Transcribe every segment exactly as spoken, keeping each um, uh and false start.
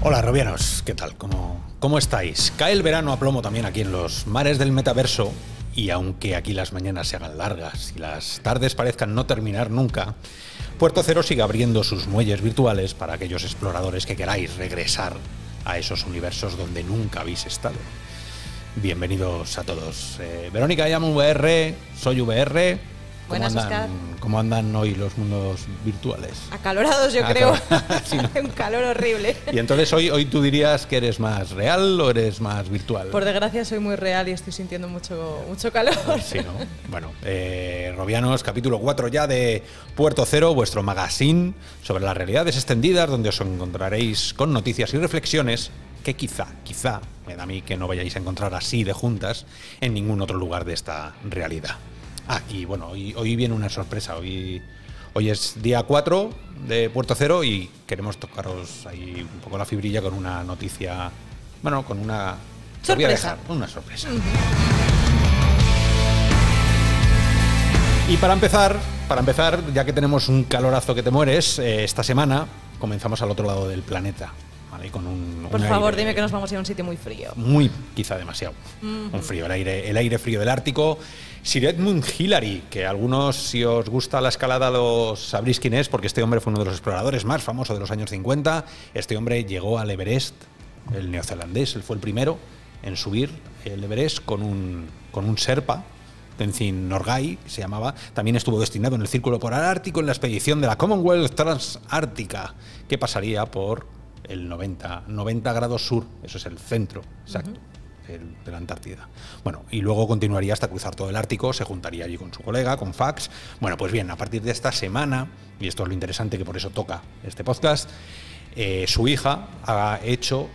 Hola, robianos, ¿qué tal? ¿Cómo, ¿Cómo estáis? Cae el verano a plomo también aquí en los mares del metaverso, y aunque aquí las mañanas se hagan largas y las tardes parezcan no terminar nunca, Puerto Cero sigue abriendo sus muelles virtuales para aquellos exploradores que queráis regresar a esos universos donde nunca habéis estado. Bienvenidos a todos. Eh, Verónica, llamo V R, soy V R. ¿Cómo Buenas, andan, Oscar. ¿Cómo andan hoy los mundos virtuales? Acalorados, yo Acalor- creo. Sí, ¿no? Un calor horrible. Y entonces hoy, hoy tú dirías que eres más real o eres más virtual. Por desgracia soy muy real y estoy sintiendo mucho, mucho calor. Sí, ¿no? Bueno, eh, Robianos, capítulo cuatro ya de Puerto Cero, vuestro magazine sobre las realidades extendidas, donde os encontraréis con noticias y reflexiones que quizá, quizá, me da a mí que no vayáis a encontrar así de juntas en ningún otro lugar de esta realidad. Ah, y bueno, hoy, hoy viene una sorpresa. Hoy, hoy es día cuatro de Puerto Cero y queremos tocaros ahí un poco la fibrilla con una noticia, bueno, con una... te voy a Sorpresa. dejar, una sorpresa. Y para empezar, para empezar, ya que tenemos un calorazo que te mueres, eh, esta semana comenzamos al otro lado del planeta, ¿vale? Con un, Por un favor, aire dime que nos vamos a ir a un sitio muy frío. muy, quizá demasiado. Uh-huh. Un frío, el aire, el aire frío del Ártico. Sir Edmund Hillary, que algunos, si os gusta la escalada, los sabréis quién es, porque este hombre fue uno de los exploradores más famosos de los años cincuenta. Este hombre llegó al Everest, el neozelandés, él fue el primero en subir el Everest con un, con un Sherpa, Tenzin Norgay se llamaba. También estuvo destinado en el Círculo Polar Ártico en la expedición de la Commonwealth Transártica, que pasaría por el noventa, noventa grados sur, eso es el centro exacto. Uh-huh. de la Antártida. Bueno, y luego continuaría hasta cruzar todo el Ártico, se juntaría allí con su colega, con Fax. Bueno, pues bien, a partir de esta semana, y esto es lo interesante que por eso toca este podcast, eh, su hija ha hecho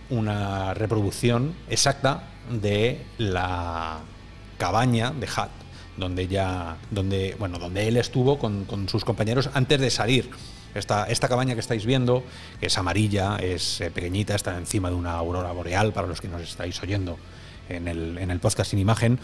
una reproducción exacta de la cabaña de Hutt, donde ella, donde, bueno, donde él estuvo con, con sus compañeros antes de salir. Esta, esta cabaña que estáis viendo, que es amarilla, es eh, pequeñita, está encima de una aurora boreal, para los que nos estáis oyendo en el, en el podcast sin imagen,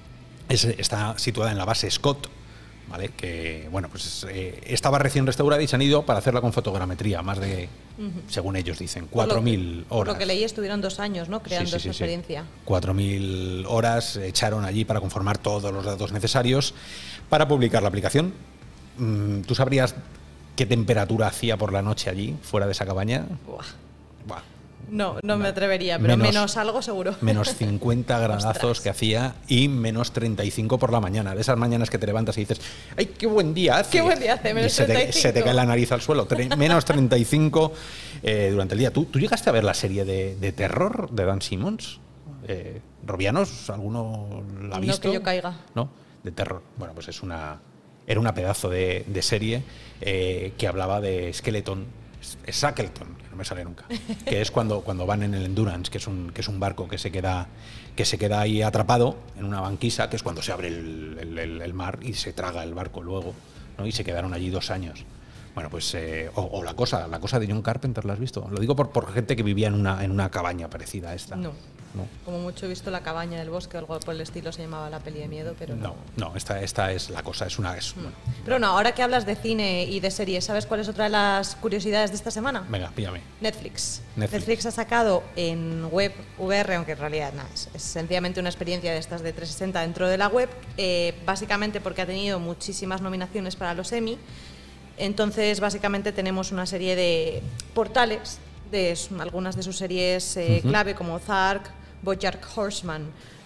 es, está situada en la base Scott, ¿vale? Que, bueno, pues eh, estaba recién restaurada y se han ido para hacerla con fotogrametría, más de, uh-huh. según ellos dicen, cuatro mil horas. Por lo que leí, estuvieron dos años, ¿no?, creando sí, sí, esa sí, experiencia. Sí. cuatro mil horas echaron allí para conformar todos los datos necesarios para publicar la aplicación. ¿Tú sabrías qué temperatura hacía por la noche allí, fuera de esa cabaña? Buah. Buah. No, no me atrevería, pero menos, menos algo seguro. Menos cincuenta gradazos que hacía y menos treinta y cinco por la mañana. De esas mañanas que te levantas y dices, ¡ay, qué buen día hace! ¡Qué buen día hace! Menos y se treinta y cinco. Te, se te cae la nariz al suelo. Tre- menos treinta y cinco eh, durante el día. ¿Tú, ¿Tú llegaste a ver la serie de, de terror de Dan Simmons? Eh, ¿Robianos? ¿Alguno la ha visto? No que yo caiga. ¿No? De terror. Bueno, pues es una... Era una pedazo de, de serie eh, que hablaba de Skeleton, Shackleton, que no me sale nunca, que es cuando, cuando van en el Endurance, que es un, que es un barco que se queda que se queda ahí atrapado en una banquisa, que es cuando se abre el, el, el mar y se traga el barco luego, ¿no? Y se quedaron allí dos años. Bueno, pues, eh, o, o la cosa, la cosa de John Carpenter, ¿la has visto? Lo digo por, por gente que vivía en una, en una cabaña parecida a esta. No. No. Como mucho he visto La cabaña del bosque o algo por el estilo, se llamaba La peli de miedo, pero no. No, no, esta, esta es la cosa, es una... Es, bueno, pero no, ahora que hablas de cine y de series, ¿sabes cuál es otra de las curiosidades de esta semana? Venga, píllame. Netflix. Netflix. Netflix ha sacado en web V R, aunque en realidad nada, es, es sencillamente una experiencia de estas de trescientos sesenta dentro de la web, eh, básicamente porque ha tenido muchísimas nominaciones para los Emmy. Entonces, básicamente tenemos una serie de portales de algunas de sus series eh, uh-huh. clave, como Zark, BoJack Horseman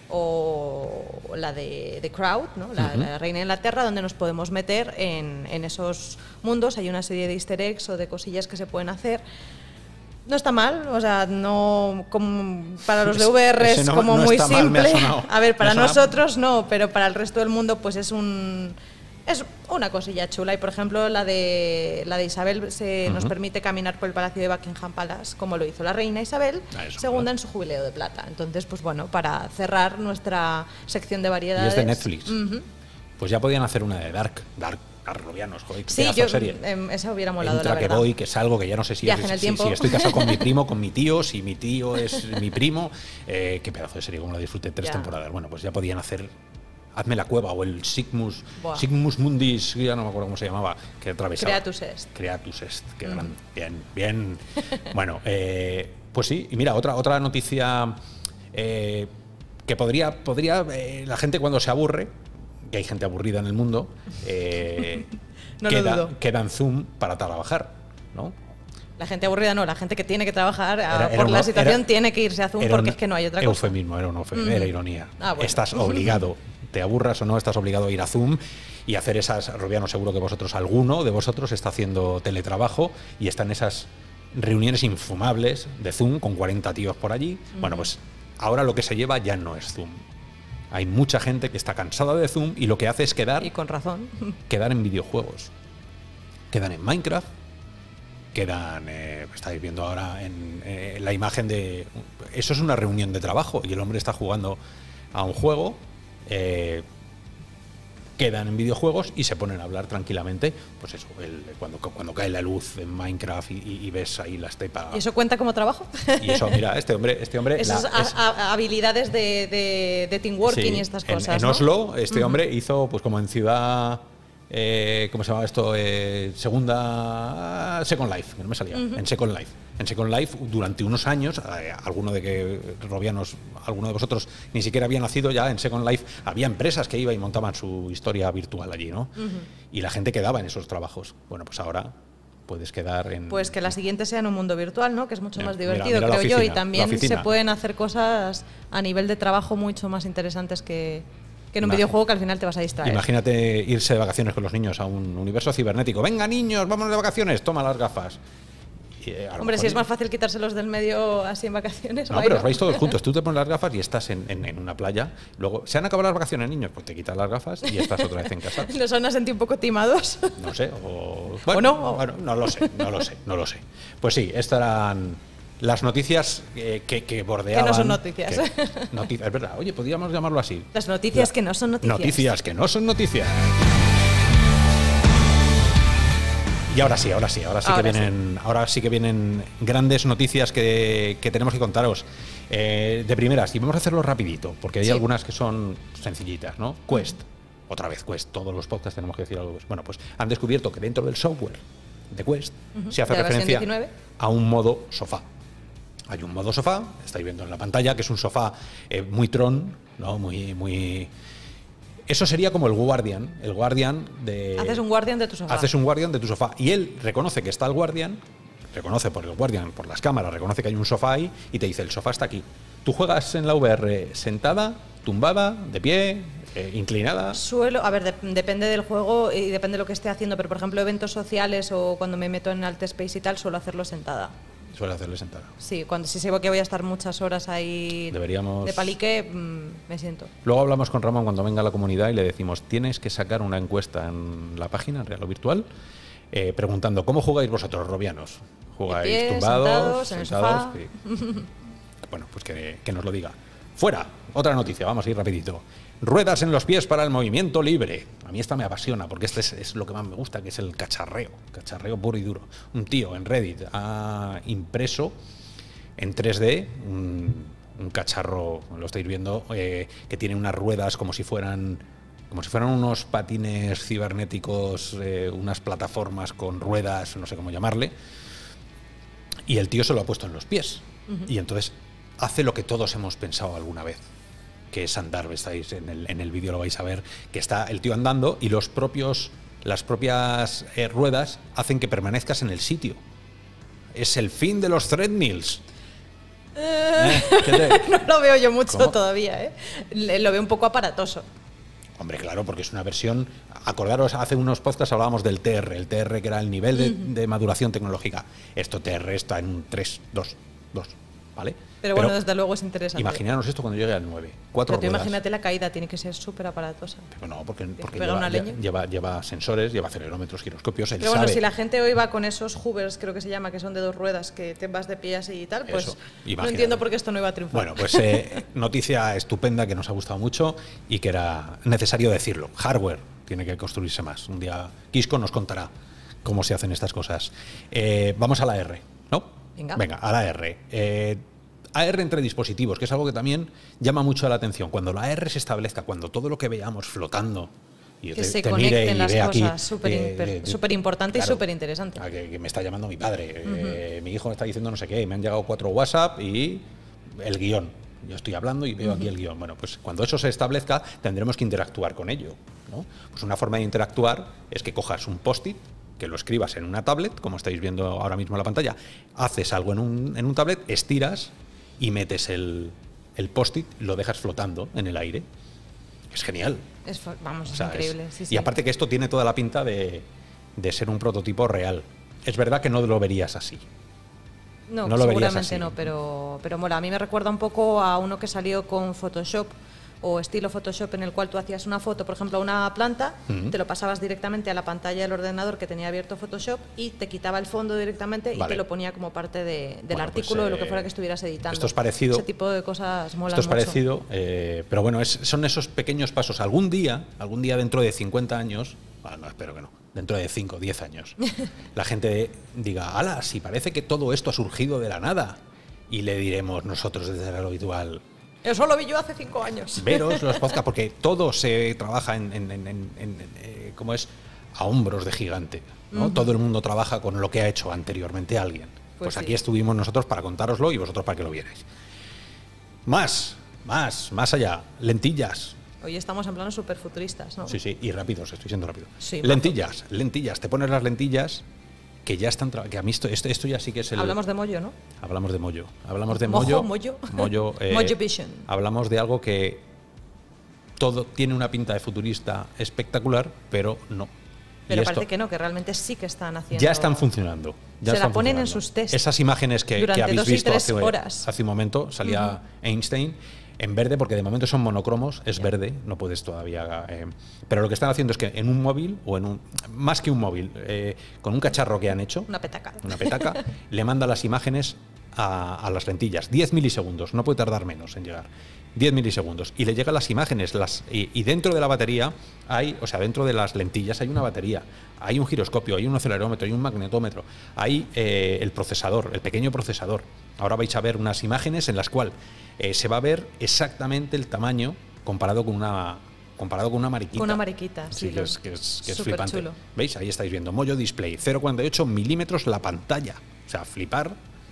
o la de The Crown, ¿no? la, uh-huh. la Reina de Inglaterra, donde nos podemos meter en, en esos mundos. Hay una serie de easter eggs o de cosillas que se pueden hacer. No está mal, o sea, no como para los de V R es no, como no muy simple. Mal, a ver, para nosotros no, pero para el resto del mundo pues es un es una cosilla chula. Y por ejemplo la de la de Isabel se uh-huh. nos permite caminar por el Palacio de Buckingham Palace, como lo hizo la reina Isabel, segunda en su jubileo de plata. Entonces, pues bueno, para cerrar nuestra sección de variedades. Y es de Netflix. Uh-huh. Pues ya podían hacer una de Dark, Dark. Robianos, joder, sí, yo, serie. Eh, esa hubiera molado, Entra la que verdad. voy, que es algo que ya no sé si, es, en el si, si estoy casado con mi primo, con mi tío, si mi tío es mi primo. Eh, qué pedazo de serie, como la disfruté tres ya. temporadas. Bueno, pues ya podían hacer Hazme la cueva o el Sigmus, Buah. Sigmus Mundis, ya no me acuerdo cómo se llamaba, que atravesaba. Creatus Est. Creatus Est, qué Mm. grande. Bien, bien. Bueno, eh, pues sí, y mira, otra, otra noticia eh, que podría, podría eh, la gente cuando se aburre, que hay gente aburrida en el mundo, eh, No lo queda, dudo. queda en Zoom para trabajar, ¿no? La gente aburrida no, la gente que tiene que trabajar a- Era- era por la una- situación era- tiene que irse a Zoom Era porque un es que no hay otra cosa. eufemismo, era un eufemismo, Mm. era ironía. Ah, bueno. Estás obligado, te aburras o no, estás obligado a ir a Zoom y hacer esas. Robiano, seguro que vosotros, alguno de vosotros está haciendo teletrabajo y está en esas reuniones infumables de Zoom con cuarenta tíos por allí. Bueno, pues ahora lo que se lleva ya no es Zoom. Hay mucha gente que está cansada de Zoom y lo que hace es quedar, Y con razón. quedar en videojuegos. Quedan en Minecraft, quedan, eh, estáis viendo ahora en eh, la imagen de... Eso es una reunión de trabajo y el hombre está jugando a un juego, eh, quedan en videojuegos y se ponen a hablar tranquilamente, pues eso, el- cuando, cuando cae la luz en Minecraft y, y- y ves ahí la estepa. ¿Y eso cuenta como trabajo? Y eso, mira, este hombre... Este hombre Esas la- a- es- a- habilidades de, de, de teamworking Sí, y estas en- cosas. En, ¿no? Oslo, este hombre hizo, pues como en Ciudad, eh, ¿cómo se llama esto? Eh, segunda, Second Life, que no me salía, en Second Life. En Second Life, durante unos años, eh, alguno de que Robianos, alguno de vosotros ni siquiera había nacido, ya en Second Life había empresas que iban y montaban su historia virtual allí, ¿no? Y la gente quedaba en esos trabajos. Bueno, pues ahora puedes quedar en... Pues que la siguiente sea en un mundo virtual, ¿no? Que es mucho Mira, más mira, divertido, mira la creo yo. Y oficina, la también se oficina. pueden hacer cosas a nivel de trabajo mucho más interesantes que, que en un Ima- videojuego que al final te vas a distraer. Imagínate irse de vacaciones con los niños a un universo cibernético. Venga, niños, vámonos de vacaciones, toma las gafas. Y, eh, a lo Hombre, mejor- si es más fácil quitárselos del medio así en vacaciones. No, guay, pero ¿no? os vais todos juntos. Tú te pones las gafas y estás en, en- en una playa. Luego, ¿se han acabado las vacaciones, niños? Pues te quitas las gafas y estás otra vez en casa. Nos van a sentir un poco timados. No sé. O, ¿O no? Bueno, no lo sé, no lo sé, no lo sé. Pues sí, estas eran las noticias eh, que, que bordeaban. Que no son noticias. que- noticias, es verdad. Oye, podríamos llamarlo así. Las noticias La- que no son noticias. Noticias que no son noticias. Y ahora sí, ahora sí, ahora sí Ahora que vienen, ahora sí que vienen grandes noticias que, que tenemos que contaros. Eh, de primeras, y vamos a hacerlo rapidito, porque hay Sí. algunas que son sencillitas, ¿no? Quest, otra vez Quest, todos los podcasts tenemos que decir algo. Bueno, pues han descubierto que dentro del software de Quest se hace de la versión referencia diecinueve. a un modo sofá. Hay un modo sofá, estáis viendo en la pantalla, que es un sofá eh, muy Tron, ¿no? Muy, muy. Eso sería como el Guardian, el Guardian de. Haces un guardián de tu sofá. Haces un Guardian de tu sofá y él reconoce que está el Guardian, reconoce por el Guardian, por las cámaras, reconoce que hay un sofá ahí y te dice, el sofá está aquí. Tú juegas en la V R sentada, tumbada, de pie, eh, inclinada. Suelo, a ver, de- depende del juego y depende de lo que esté haciendo, pero por ejemplo eventos sociales o cuando me meto en Alt Space y tal, suelo hacerlo sentada. Suele hacerle sentada. Sí, cuando si sé que voy a estar muchas horas ahí Deberíamos- de palique, mm, me siento. Luego hablamos con Ramón cuando venga a la comunidad y le decimos, tienes que sacar una encuesta en la página, en Real o Virtual, eh, preguntando, ¿cómo jugáis vosotros, robianos? ¿Jugáis De pie, tumbados? sentados, en el sentados? sofá. Sí. Bueno, pues que, que nos lo diga. Fuera, otra noticia, vamos a ir rapidito. Ruedas en los pies para el movimiento libre. A mí esta me apasiona porque este es, es lo que más me gusta, que es el cacharreo. Cacharreo puro y duro. Un tío en Reddit ha impreso en tres D un, un cacharro, lo estáis viendo, eh, que tiene unas ruedas como si fueran como si fueran unos patines cibernéticos, eh, unas plataformas con ruedas, no sé cómo llamarle. Y el tío se lo ha puesto en los pies. Y entonces hace lo que todos hemos pensado alguna vez, que es andar. Estáis en el, en el vídeo, lo vais a ver, que está el tío andando y los propios, las propias eh, ruedas hacen que permanezcas en el sitio. Es el fin de los treadmills. ¿Eh? ¿Qué te- No lo veo yo mucho ¿Cómo? todavía, ¿eh? Le- Lo veo un poco aparatoso. Hombre, claro, porque es una versión. Acordaros, hace unos podcasts hablábamos del T R, el T R que era el nivel de, de maduración tecnológica. Esto T R está en un tres, dos, dos, ¿vale? Pero bueno, desde luego es interesante. Imaginaros esto cuando llegue al nueve. Cuatro Pero tú ruedas. imagínate la caída, tiene que ser súper aparatosa. Pero no, porque, porque pega lleva, una leña. lleva, lleva sensores, lleva acelerómetros, giroscopios, él Pero bueno, sabe. si la gente hoy va con esos hoovers, creo que se llama, que son de dos ruedas, que te vas de pie así y tal, pues Eso, no imagínate. entiendo por qué esto no iba a triunfar. Bueno, pues eh, noticia estupenda que nos ha gustado mucho y que era necesario decirlo. Hardware tiene que construirse más. Un día Quisco nos contará cómo se hacen estas cosas. Eh, vamos a la R, ¿no? Venga. Venga, a la R. Eh, A R entre dispositivos, que es algo que también llama mucho la atención. Cuando la A R se establezca, cuando todo lo que veamos flotando y que te, se te conecten mire y las vea cosas, aquí, súper eh, súper importante claro, y súper interesante. Que, que me está llamando mi padre, uh-huh. eh, mi hijo me está diciendo no sé qué, y me han llegado cuatro WhatsApp y el guión. Yo estoy hablando y veo uh-huh. aquí el guión. Bueno, pues cuando eso se establezca tendremos que interactuar con ello, ¿no? Pues una forma de interactuar es que cojas un post-it, que lo escribas en una tablet, como estáis viendo ahora mismo en la pantalla, haces algo en un, en un tablet, estiras y metes el, el post-it, lo dejas flotando en el aire. Es genial. Es, vamos, o sea, es increíble. Es, sí, y sí. aparte que esto tiene toda la pinta de, de ser un prototipo real. Es verdad que no lo verías así. No, no lo seguramente así. no, pero, pero mola. A mí me recuerda un poco a uno que salió con Photoshop o estilo Photoshop, en el cual tú hacías una foto, por ejemplo, a una planta, uh-huh. te lo pasabas directamente a la pantalla del ordenador que tenía abierto Photoshop y te quitaba el fondo directamente vale. y te lo ponía como parte de, del bueno, artículo pues, eh, de lo que fuera que estuvieras editando. Esto es parecido. Ese tipo de cosas molan Esto es mucho. parecido, eh, pero bueno, es, son esos pequeños pasos. Algún día, algún día dentro de cincuenta años, bueno, no, espero que no, dentro de cinco o diez años, la gente diga, ala, si parece que todo esto ha surgido de la nada, y le diremos nosotros desde lo habitual, eso lo vi yo hace cinco años. Veros los podcasts, porque todo se trabaja en, en, en, en, en eh, ¿cómo es? A hombros de gigante, ¿no? Uh-huh. Todo el mundo trabaja con lo que ha hecho anteriormente alguien. Pues, pues sí. Aquí estuvimos nosotros para contároslo y vosotros para que lo vierais. Más, más, más allá, lentillas. Hoy estamos en planos súper futuristas, ¿no? Sí, sí, y rápidos, estoy siendo rápido. Sí, lentillas, más. lentillas, te pones las lentillas que ya están, que a mí esto, esto, esto ya sí que es el... Hablamos de Moyo, ¿no? Hablamos de Moyo. Hablamos de Mojo, Moyo. Moyo. Moyo, eh, Moyo Vision. Hablamos de algo que todo tiene una pinta de futurista espectacular, pero no. Pero parece que no, que realmente sí que están haciendo... Ya están funcionando. Ya Se están la ponen en funcionando. sus tests. Esas imágenes que, que habéis dos visto y tres hace, horas. hace un momento, salía uh-huh. Einstein en verde, porque de momento son monocromos, es yeah. verde, no puedes todavía... Eh, pero lo que están haciendo es que en un móvil, o en un más que un móvil, eh, con un cacharro que han hecho... Una petaca. Una petaca, le manda las imágenes a, a las lentillas. diez milisegundos, no puede tardar menos en llegar. diez milisegundos. Y le llegan las imágenes, las y, y dentro de la batería hay, o sea, dentro de las lentillas hay una batería, hay un giroscopio, hay un acelerómetro, hay un magnetómetro, hay eh, el procesador, el pequeño procesador. Ahora vais a ver unas imágenes en las cuales eh, se va a ver exactamente el tamaño comparado con una comparado con una mariquita. Con una mariquita, sí. sí que es, que es, que es Súper flipante. chulo. ¿Veis? Ahí estáis viendo. Moyo Display, cero coma cuarenta y ocho milímetros la pantalla. O sea, flipar,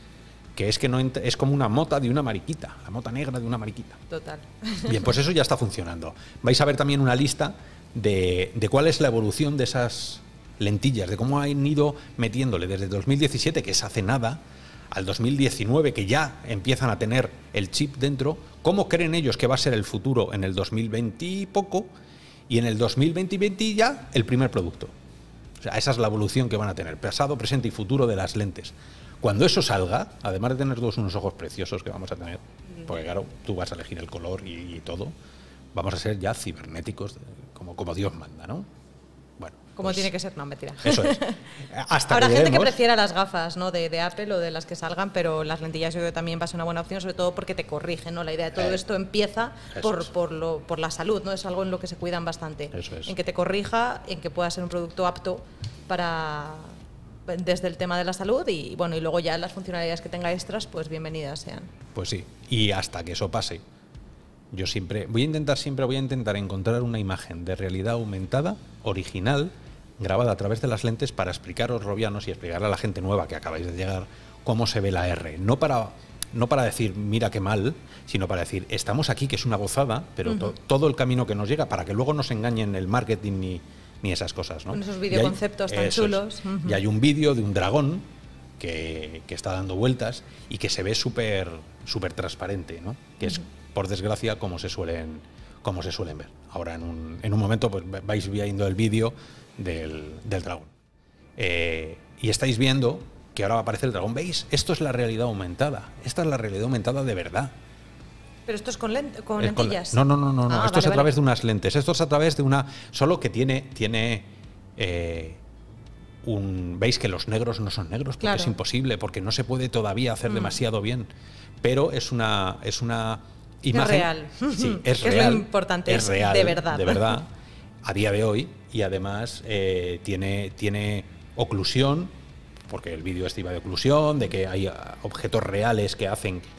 que es que no ent- es como una mota de una mariquita, la mota negra de una mariquita. Total. Bien, pues eso ya está funcionando. Vais a ver también una lista de, de cuál es la evolución de esas lentillas, de cómo han ido metiéndole desde dos mil diecisiete, que es hace nada, al dos mil diecinueve, que ya empiezan a tener el chip dentro, cómo creen ellos que va a ser el futuro en el dos mil veinte y poco, y en el dos mil veinte y veinte ya el primer producto. O sea, esa es la evolución que van a tener, pasado, presente y futuro de las lentes. Cuando eso salga, además de tener todos unos ojos preciosos que vamos a tener, porque claro, tú vas a elegir el color y, y todo, vamos a ser ya cibernéticos, como, como Dios manda, ¿no? Bueno, como pues, tiene que ser, no, mentira. Eso es. Hasta Habrá que gente lleguemos, que prefiera las gafas, ¿no? de, de Apple o de las que salgan, pero las lentillas yo creo que también va a ser una buena opción, sobre todo porque te corrigen, ¿no? La idea de todo eh, esto empieza por, es. por, lo, por la salud, ¿no? Es algo en lo que se cuidan bastante. Eso es. En que te corrija, en que pueda ser un producto apto para... desde el tema de la salud y bueno y luego ya las funcionalidades que tenga extras, pues bienvenidas sean. Pues sí, y hasta que eso pase, yo siempre voy a intentar siempre voy a intentar encontrar una imagen de realidad aumentada, original, grabada a través de las lentes para explicaros, robianos, y explicarle a la gente nueva que acabáis de llegar cómo se ve la R. No para, no para decir, mira qué mal, sino para decir, estamos aquí, que es una gozada, pero uh-huh. to, todo el camino que nos llega, para que luego no se engañen el marketing ni, ni esas cosas, ¿no? Con esos videoconceptos tan chulos. Es. Uh-huh. Y hay un vídeo de un dragón que, que está dando vueltas y que se ve súper súper transparente, ¿no? Que uh-huh. es, por desgracia, como se suelen, como se suelen ver. Ahora, en un, en un momento, pues vais viendo el vídeo del, del dragón. Eh, y estáis viendo que ahora va a aparecer el dragón. ¿Veis? Esto es la realidad aumentada. Esta es la realidad aumentada de verdad. Pero esto es con, lent con es lentillas. Con, no, no, no, no. Ah, esto vale, es a vale. través de unas lentes. Esto es a través de una... Solo que tiene... tiene eh, un, veis que los negros no son negros, porque claro. es imposible, porque no se puede todavía hacer mm. demasiado bien. Pero es una... Es una imagen, es real. Sí, es que real. Es lo importante, es, es real, de verdad. De verdad, a día de hoy. Y además eh, tiene, tiene oclusión, porque el vídeo este iba de oclusión, de que hay objetos reales que hacen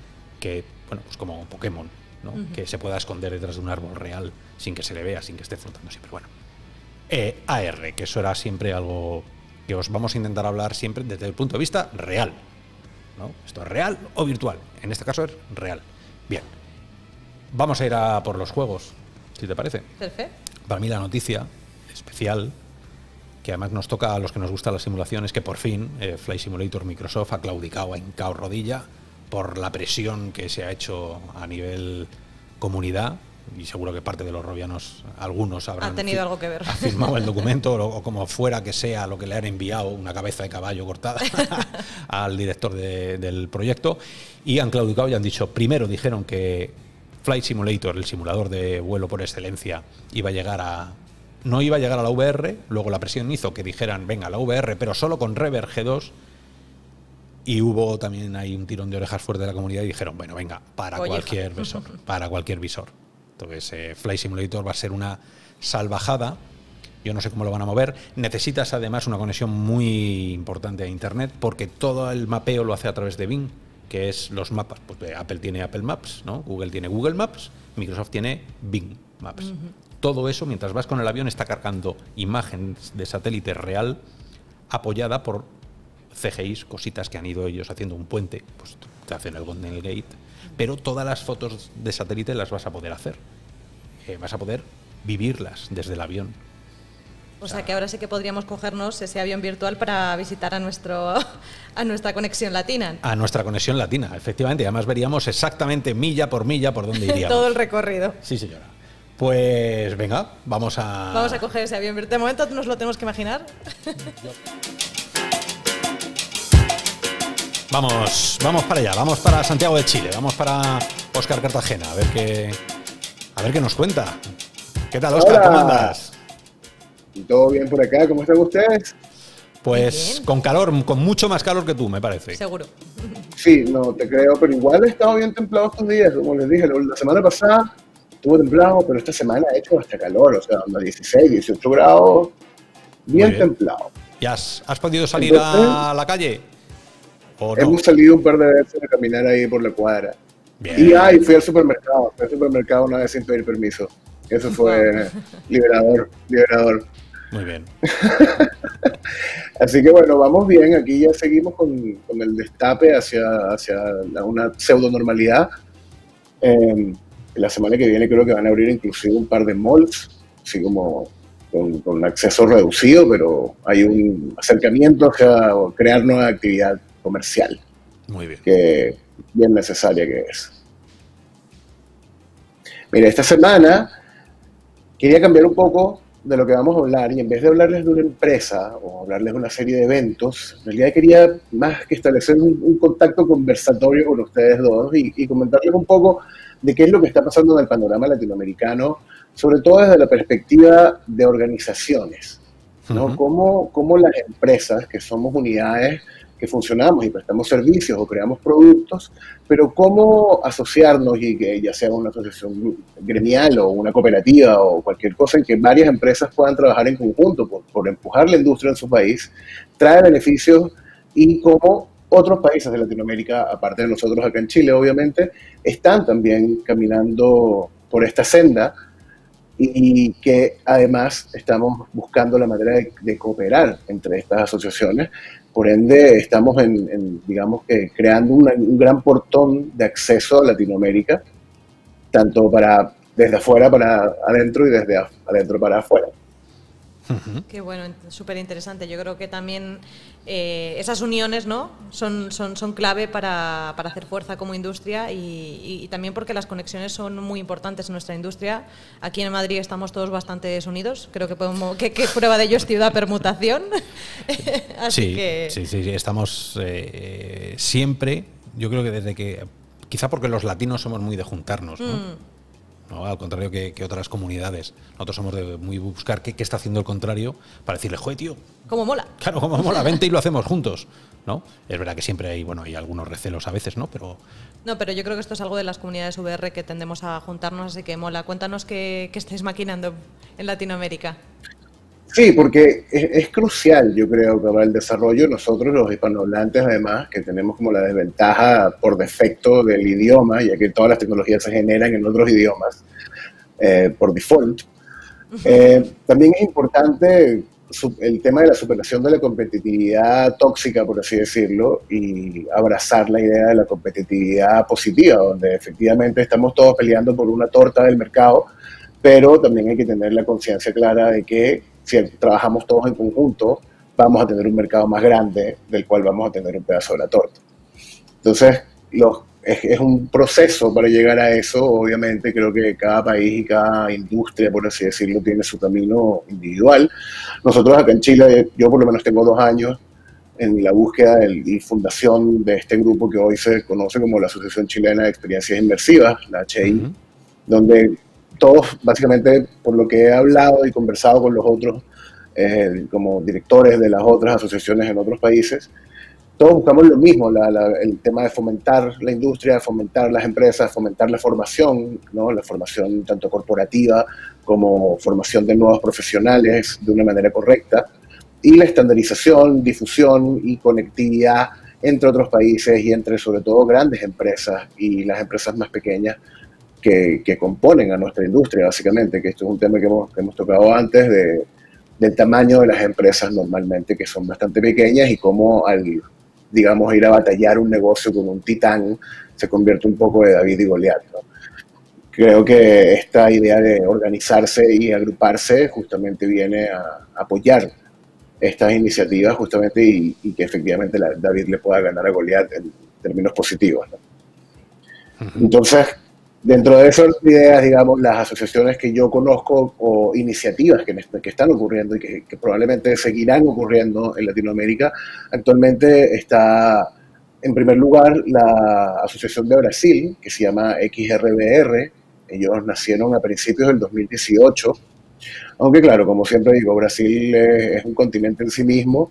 que, bueno, pues como Pokémon, ¿no? Uh-huh. Que se pueda esconder detrás de un árbol real sin que se le vea, sin que esté flotando siempre. Bueno, eh, A R, que eso era siempre algo que os vamos a intentar hablar siempre desde el punto de vista real, ¿no? Esto es real o virtual. En este caso es real. Bien, vamos a ir a por los juegos, si te parece. Perfecto. Para mí la noticia especial, que además nos toca a los que nos gustan las simulaciones, que por fin eh, Flight Simulator Microsoft ha claudicado, ha hincado rodilla por la presión que se ha hecho a nivel comunidad, y seguro que parte de los robianos, algunos habrán ha tenido algo que ver. Ha firmado el documento, o, o como fuera que sea lo que le han enviado, una cabeza de caballo cortada al director de, del proyecto, y han claudicado y han dicho, primero dijeron que Flight Simulator, el simulador de vuelo por excelencia, iba a llegar a no iba a llegar a la V R, luego la presión hizo que dijeran, venga, la V R, pero solo con Rever G dos, y hubo también ahí un tirón de orejas fuerte de la comunidad y dijeron, bueno, venga, para Oye, cualquier visor, para cualquier visor. Entonces, eh, Flight Simulator va a ser una salvajada, yo no sé cómo lo van a mover. Necesitas además una conexión muy importante a Internet, porque todo el mapeo lo hace a través de Bing, que es los mapas. Pues Apple tiene Apple Maps, ¿no? Google tiene Google Maps, Microsoft tiene Bing Maps. Uh-huh. Todo eso, mientras vas con el avión, está cargando imágenes de satélite real apoyada por C G Is, cositas que han ido ellos haciendo un puente, pues te hacen el Golden Gate, pero todas las fotos de satélite las vas a poder hacer. Eh, vas a poder vivirlas desde el avión. O sea que ahora sí que podríamos cogernos ese avión virtual para visitar a nuestro a nuestra conexión latina. A nuestra conexión latina, efectivamente. Además veríamos exactamente milla por milla por dónde iríamos. Todo el recorrido. Sí, señora. Pues venga, vamos a... Vamos a coger ese avión. De momento nos lo tenemos que imaginar. Vamos, vamos para allá, vamos para Santiago de Chile, vamos para Óscar Cartagena, a ver qué, a ver qué nos cuenta. ¿Qué tal, Óscar? ¿Cómo andas? ¿Todo bien por acá? ¿Cómo están ustedes? Pues con calor, con mucho más calor que tú, me parece. Seguro. Sí, no te creo, pero igual he estado bien templado estos días, como les dije, la semana pasada estuvo templado, pero esta semana ha hecho hasta calor, o sea, unos dieciséis, dieciocho grados, bien, bien. templado. ¿Y has, has podido salir Entonces, a la calle? ¿O no? Hemos salido un par de veces a caminar ahí por la cuadra. Bien. Y ay, fui al supermercado, fui al supermercado una vez sin pedir permiso. Eso fue liberador, liberador. Muy bien. Así que bueno, vamos bien, aquí ya seguimos con, con el destape hacia, hacia una pseudo normalidad. Eh, la semana que viene creo que van a abrir inclusive un par de malls, así como con, con acceso reducido, pero hay un acercamiento hacia crear nueva actividad comercial. Muy bien. Que bien necesaria que es. Mira, esta semana quería cambiar un poco de lo que vamos a hablar, y en vez de hablarles de una empresa o hablarles de una serie de eventos, en realidad quería más que establecer un, un contacto conversatorio con ustedes dos y, y comentarles un poco de qué es lo que está pasando en el panorama latinoamericano, sobre todo desde la perspectiva de organizaciones, ¿no? Uh-huh. Cómo, cómo las empresas, que somos unidades que funcionamos y prestamos servicios o creamos productos, pero cómo asociarnos, y que ya sea una asociación gremial o una cooperativa o cualquier cosa en que varias empresas puedan trabajar en conjunto por, por empujar la industria en su país, trae beneficios, y cómo otros países de Latinoamérica, aparte de nosotros acá en Chile, obviamente, están también caminando por esta senda, y que además estamos buscando la manera de, de cooperar entre estas asociaciones. Por ende, estamos, en, en, digamos que creando una, un gran portón de acceso a Latinoamérica, tanto para desde afuera para adentro y desde adentro para afuera. Uh-huh. Qué bueno, súper interesante. Yo creo que también eh, esas uniones, ¿no?, son, son, son clave para, para hacer fuerza como industria, y, y, y también porque las conexiones son muy importantes en nuestra industria. Aquí en Madrid estamos todos bastante unidos. Creo que podemos, que, que prueba de ello es Ciudad Permutación. Así sí, que... sí, sí, estamos eh, siempre, yo creo que desde que, quizá porque los latinos somos muy de juntarnos, ¿no? Mm. ¿No? Al contrario que, que otras comunidades. Nosotros somos de muy buscar qué, qué está haciendo el contrario para decirle, joder, tío. ¿Cómo mola? Claro, cómo mola, vente y lo hacemos juntos, ¿no? Es verdad que siempre hay, bueno, hay algunos recelos a veces, ¿no? Pero... No, pero yo creo que esto es algo de las comunidades V R que tendemos a juntarnos, así que mola. Cuéntanos qué, qué estáis maquinando en Latinoamérica. Sí, porque es, es crucial, yo creo, que para el desarrollo. Nosotros, los hispanohablantes, además, que tenemos como la desventaja por defecto del idioma, ya que todas las tecnologías se generan en otros idiomas, eh, por default. Eh, también es importante el tema de la superación de la competitividad tóxica, por así decirlo, y abrazar la idea de la competitividad positiva, donde efectivamente estamos todos peleando por una torta del mercado, pero también hay que tener la conciencia clara de que si trabajamos todos en conjunto, vamos a tener un mercado más grande del cual vamos a tener un pedazo de la torta. Entonces, los, es, es un proceso para llegar a eso. Obviamente, creo que cada país y cada industria, por así decirlo, tiene su camino individual. Nosotros acá en Chile, yo por lo menos tengo dos años en la búsqueda del, y fundación de este grupo que hoy se conoce como la Asociación Chilena de Experiencias Inmersivas, la H I, uh-huh. donde todos, básicamente, por lo que he hablado y conversado con los otros, eh, como directores de las otras asociaciones en otros países, todos buscamos lo mismo, la, la, el tema de fomentar la industria, fomentar las empresas, fomentar la formación, ¿no? La formación tanto corporativa como formación de nuevos profesionales de una manera correcta, y la estandarización, difusión y conectividad entre otros países y entre, sobre todo, grandes empresas y las empresas más pequeñas que, que componen a nuestra industria, básicamente, que esto es un tema que hemos, que hemos tocado antes, de, del tamaño de las empresas normalmente, que son bastante pequeñas, y cómo al, digamos, ir a batallar un negocio con un titán se convierte un poco de David y Goliat, ¿no? Creo que esta idea de organizarse y agruparse justamente viene a apoyar estas iniciativas justamente y, y que efectivamente la, David le pueda ganar a Goliat en términos positivos, ¿no? Uh-huh. Entonces, dentro de esas ideas, digamos, las asociaciones que yo conozco o iniciativas que, que están ocurriendo y que, que probablemente seguirán ocurriendo en Latinoamérica, actualmente está, en primer lugar, la Asociación de Brasil, que se llama X R B R. Ellos nacieron a principios del dos mil dieciocho, aunque claro, como siempre digo, Brasil es, es un continente en sí mismo,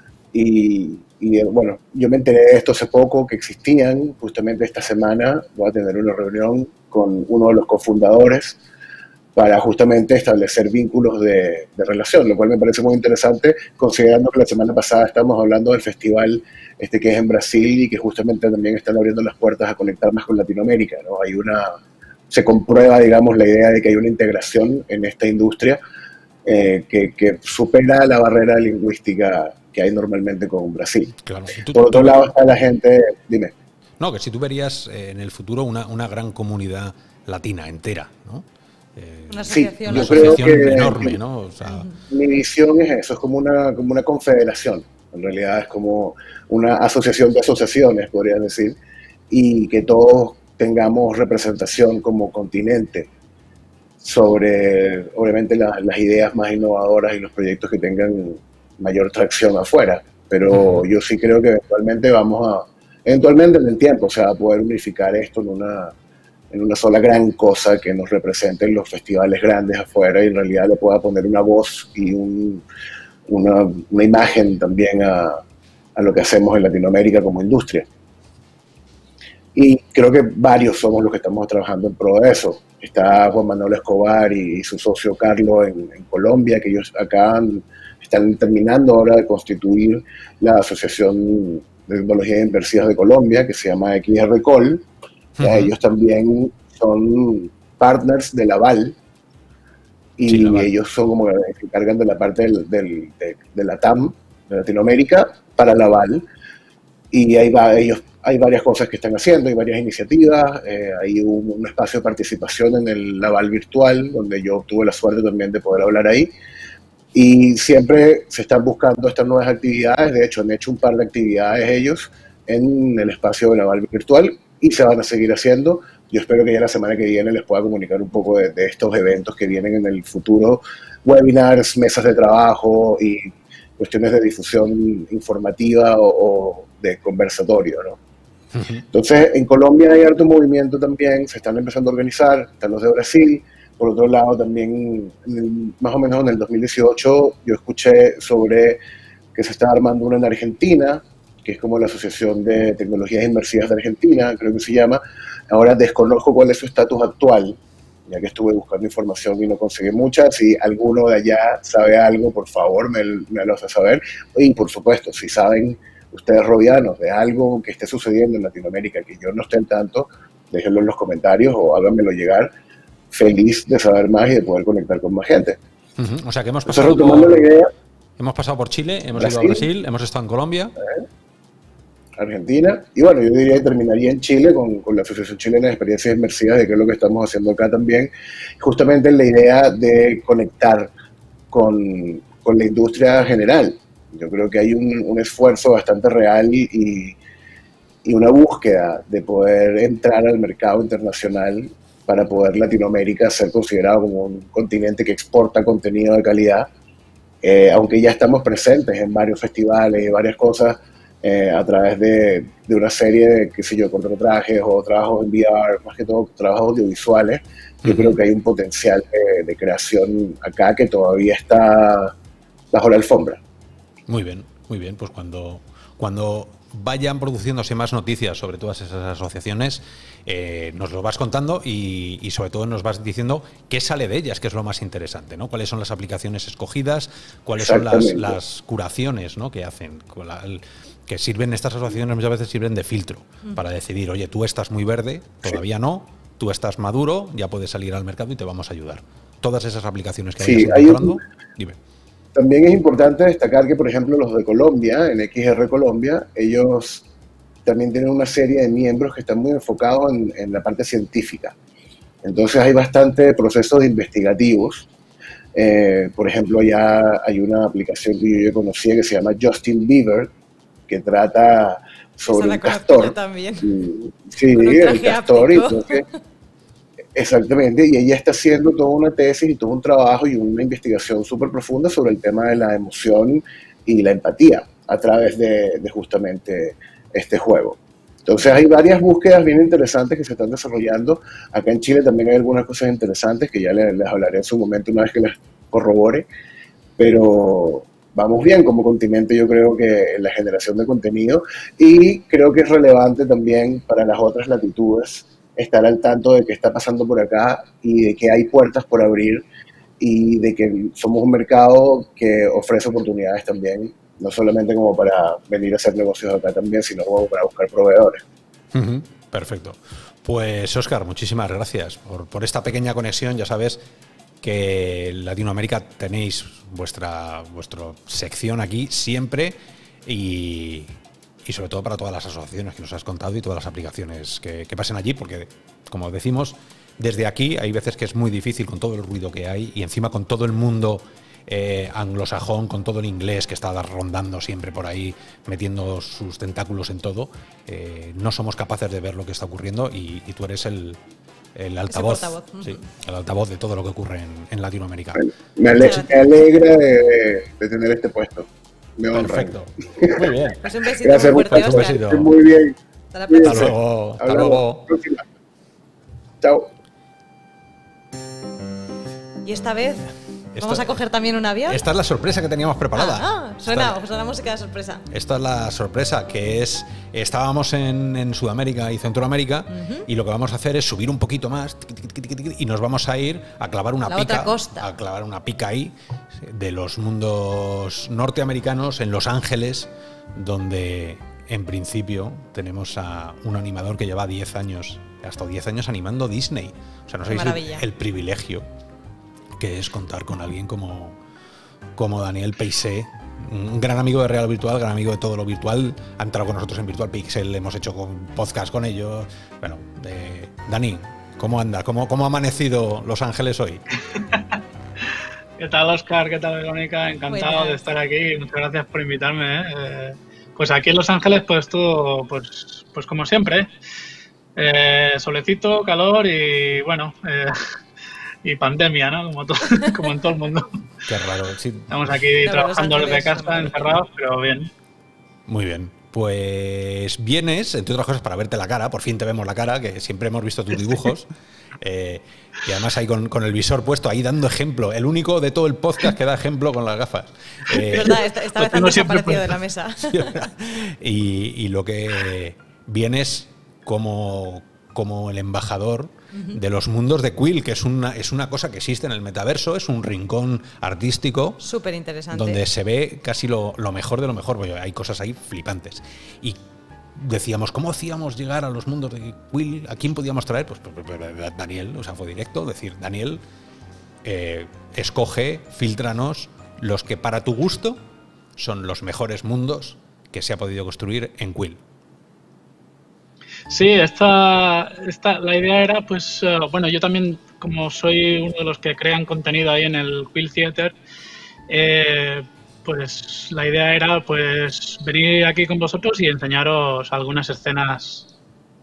y, y bueno, yo me enteré de esto hace poco, que existían. Justamente esta semana voy a tener una reunión con uno de los cofundadores para justamente establecer vínculos de, de relación, lo cual me parece muy interesante, considerando que la semana pasada estábamos hablando del festival este que es en Brasil y que justamente también están abriendo las puertas a conectar más con Latinoamérica, ¿no? Hay una, se comprueba, digamos, la idea de que hay una integración en esta industria eh, que, que supera la barrera lingüística que hay normalmente con Brasil. Claro. Tú, Por otro tú, lado está la gente, dime. No, que si tú verías eh, en el futuro una, una gran comunidad latina entera, ¿no? Eh, una asociación, sí, yo creo que enorme, ¿no? O sea, mi visión es eso, es como una, como una confederación. En realidad es como una asociación de asociaciones, podría decir, y que todos tengamos representación como continente sobre, obviamente, la, las ideas más innovadoras y los proyectos que tengan mayor tracción afuera. Pero uh-huh. yo sí creo que eventualmente vamos a, eventualmente en el tiempo, o sea, a poder unificar esto en una, en una sola gran cosa que nos represente en los festivales grandes afuera y en realidad le pueda poner una voz y un, una, una imagen también a, a lo que hacemos en Latinoamérica como industria. Y creo que varios somos los que estamos trabajando en pro de eso. Está Juan Manuel Escobar y, y su socio Carlos en, en Colombia, que ellos acá han, están terminando ahora de constituir la Asociación de Tecnologías Inmersivas de Colombia, que se llama X R C O L. Uh-huh. Ellos también son partners de Laval, y sí, Laval. Ellos son como que se encargan de la parte del, del, de, de la T A M, de Latinoamérica, para Laval. Y ahí va, ellos, hay varias cosas que están haciendo, hay varias iniciativas. Eh, hay un, un espacio de participación en el Laval virtual, donde yo tuve la suerte también de poder hablar ahí. Y siempre se están buscando estas nuevas actividades. De hecho, han hecho un par de actividades ellos en el espacio de Laval virtual y se van a seguir haciendo. Yo espero que ya la semana que viene les pueda comunicar un poco de, de estos eventos que vienen en el futuro, webinars, mesas de trabajo y cuestiones de difusión informativa o, o de conversatorio, ¿no? Uh-huh. Entonces, en Colombia hay harto movimiento también, se están empezando a organizar, están los de Brasil. Por otro lado, también, más o menos en el dos mil dieciocho, yo escuché sobre que se está armando una en Argentina, que es como la Asociación de Tecnologías Inmersivas de Argentina, creo que se llama. Ahora desconozco cuál es su estatus actual, ya que estuve buscando información y no conseguí mucha. Si alguno de allá sabe algo, por favor, me, me lo hace saber. Y por supuesto, si saben ustedes, rovianos, de algo que esté sucediendo en Latinoamérica que yo no esté al tanto, déjenlo en los comentarios o háganmelo llegar. Feliz de saber más y de poder conectar con más gente. Uh-huh. O sea que hemos pasado, Entonces, por, la idea, hemos pasado por Chile, hemos Brasil, ido a Brasil, hemos estado en Colombia. ¿eh? Argentina, y bueno, yo diría que terminaría en Chile con, con la Asociación Chilena de Experiencias Inmersivas, de que es lo que estamos haciendo acá también, justamente en la idea de conectar con, con la industria general. Yo creo que hay un, un esfuerzo bastante real y, y, y una búsqueda de poder entrar al mercado internacional para poder Latinoamérica ser considerado como un continente que exporta contenido de calidad, eh, aunque ya estamos presentes en varios festivales y varias cosas, Eh, a través de, de una serie de, qué sé yo, cortometrajes o trabajos en V R, más que todo trabajos audiovisuales. Yo uh-huh. creo que hay un potencial de, de creación acá que todavía está bajo la alfombra. Muy bien, muy bien. Pues cuando, cuando vayan produciéndose más noticias sobre todas esas asociaciones, eh, nos lo vas contando y, y sobre todo nos vas diciendo qué sale de ellas, que es lo más interesante, ¿no? Cuáles son las aplicaciones escogidas, cuáles son las, las curaciones, ¿no?, que hacen, con la, el, que sirven, estas asociaciones muchas veces sirven de filtro mm. para decidir, oye, tú estás muy verde, todavía sí. no, tú estás maduro, ya puedes salir al mercado y te vamos a ayudar. Todas esas aplicaciones que sí, vayas encontrando, un... dime. También es importante destacar que, por ejemplo, los de Colombia, en X R Colombia, ellos también tienen una serie de miembros que están muy enfocados en, en la parte científica. Entonces hay bastante procesos investigativos. Eh, por ejemplo, ya hay una aplicación que yo ya conocía que se llama Justin Bieber, que trata sobre un castor. También. Sí, el castor. Y entonces, exactamente, y ella está haciendo toda una tesis y todo un trabajo y una investigación súper profunda sobre el tema de la emoción y la empatía a través de, de justamente este juego. Entonces hay varias búsquedas bien interesantes que se están desarrollando. Acá en Chile también hay algunas cosas interesantes que ya les, les hablaré en su momento una vez que las corrobore, pero vamos bien como continente, yo creo que en la generación de contenido, y creo que es relevante también para las otras latitudes estar al tanto de qué está pasando por acá y de que hay puertas por abrir y de que somos un mercado que ofrece oportunidades también, no solamente como para venir a hacer negocios acá también, sino como para buscar proveedores. Uh-huh. Perfecto. Pues, Óscar, muchísimas gracias por, por esta pequeña conexión. Ya sabes que en Latinoamérica tenéis vuestra, vuestra sección aquí siempre y... y sobre todo para todas las asociaciones que nos has contado y todas las aplicaciones que, que pasen allí, porque, como decimos, desde aquí hay veces que es muy difícil con todo el ruido que hay y encima con todo el mundo eh, anglosajón, con todo el inglés que está rondando siempre por ahí, metiendo sus tentáculos en todo, eh, no somos capaces de ver lo que está ocurriendo y, y tú eres el, el altavoz, sí, el altavoz de todo lo que ocurre en, en Latinoamérica. Me alegra, me alegra de, de tener este puesto. Me Perfecto. Muy bien. Pues un besito. Gracias, muy fuerte, un besito. Muy bien. Hasta la próxima. Hasta luego. Hasta luego. Chao. Y esta vez vamos esta, a coger también un avión. Esta es la sorpresa que teníamos preparada. Ah, ah suena, esta, suena música de sorpresa. Esta es la sorpresa, que es, estábamos en, en Sudamérica y Centroamérica, uh-huh. y lo que vamos a hacer es subir un poquito más y nos vamos a ir a clavar una la pica, otra costa. a clavar una pica ahí de los mundos norteamericanos en Los Ángeles, donde en principio tenemos a un animador que lleva diez años, hasta diez años animando Disney. O sea, no sabéis el, el privilegio que es contar con alguien como, como Daniel Peisé, un gran amigo de Real Virtual, gran amigo de todo lo virtual. Ha entrado con nosotros en Virtual Pixel, hemos hecho con podcast con ellos. Bueno, eh, Dani, ¿cómo anda? ¿Cómo, ¿Cómo ha amanecido Los Ángeles hoy? ¿Qué tal, Óscar? ¿Qué tal, Verónica? Encantado Buenas. de estar aquí. Muchas gracias por invitarme. ¿eh? Eh, pues aquí en Los Ángeles, pues todo, pues, pues como siempre. Eh, solecito, calor y bueno... Eh, y pandemia, ¿no? Como, todo, como en todo el mundo. Qué raro. Sí. Estamos aquí no, trabajando desde casa, encerrados, pero bien. Muy bien. Pues vienes, entre otras cosas, para verte la cara. Por fin te vemos la cara, que siempre hemos visto tus dibujos. Eh, y además ahí con, con el visor puesto, ahí dando ejemplo. El único de todo el podcast que da ejemplo con las gafas. Eh, verdad, esta, esta vez han desaparecido de la mesa. y, y lo que vienes como, como el embajador uh-huh. de los mundos de Quill, que es una, es una cosa que existe en el metaverso, es un rincón artístico. Súper interesante. Donde se ve casi lo, lo mejor de lo mejor, porque hay cosas ahí flipantes. Y decíamos, ¿cómo hacíamos llegar a los mundos de Quill? ¿A quién podíamos traer? Pues, pues, pues Daniel, o sea, fue directo, decir, Daniel, eh, escoge, filtranos los que para tu gusto son los mejores mundos que se ha podido construir en Quill. Sí, esta, esta, la idea era, pues, uh, bueno, yo también, como soy uno de los que crean contenido ahí en el Quill Theater, eh, pues la idea era, pues, venir aquí con vosotros y enseñaros algunas escenas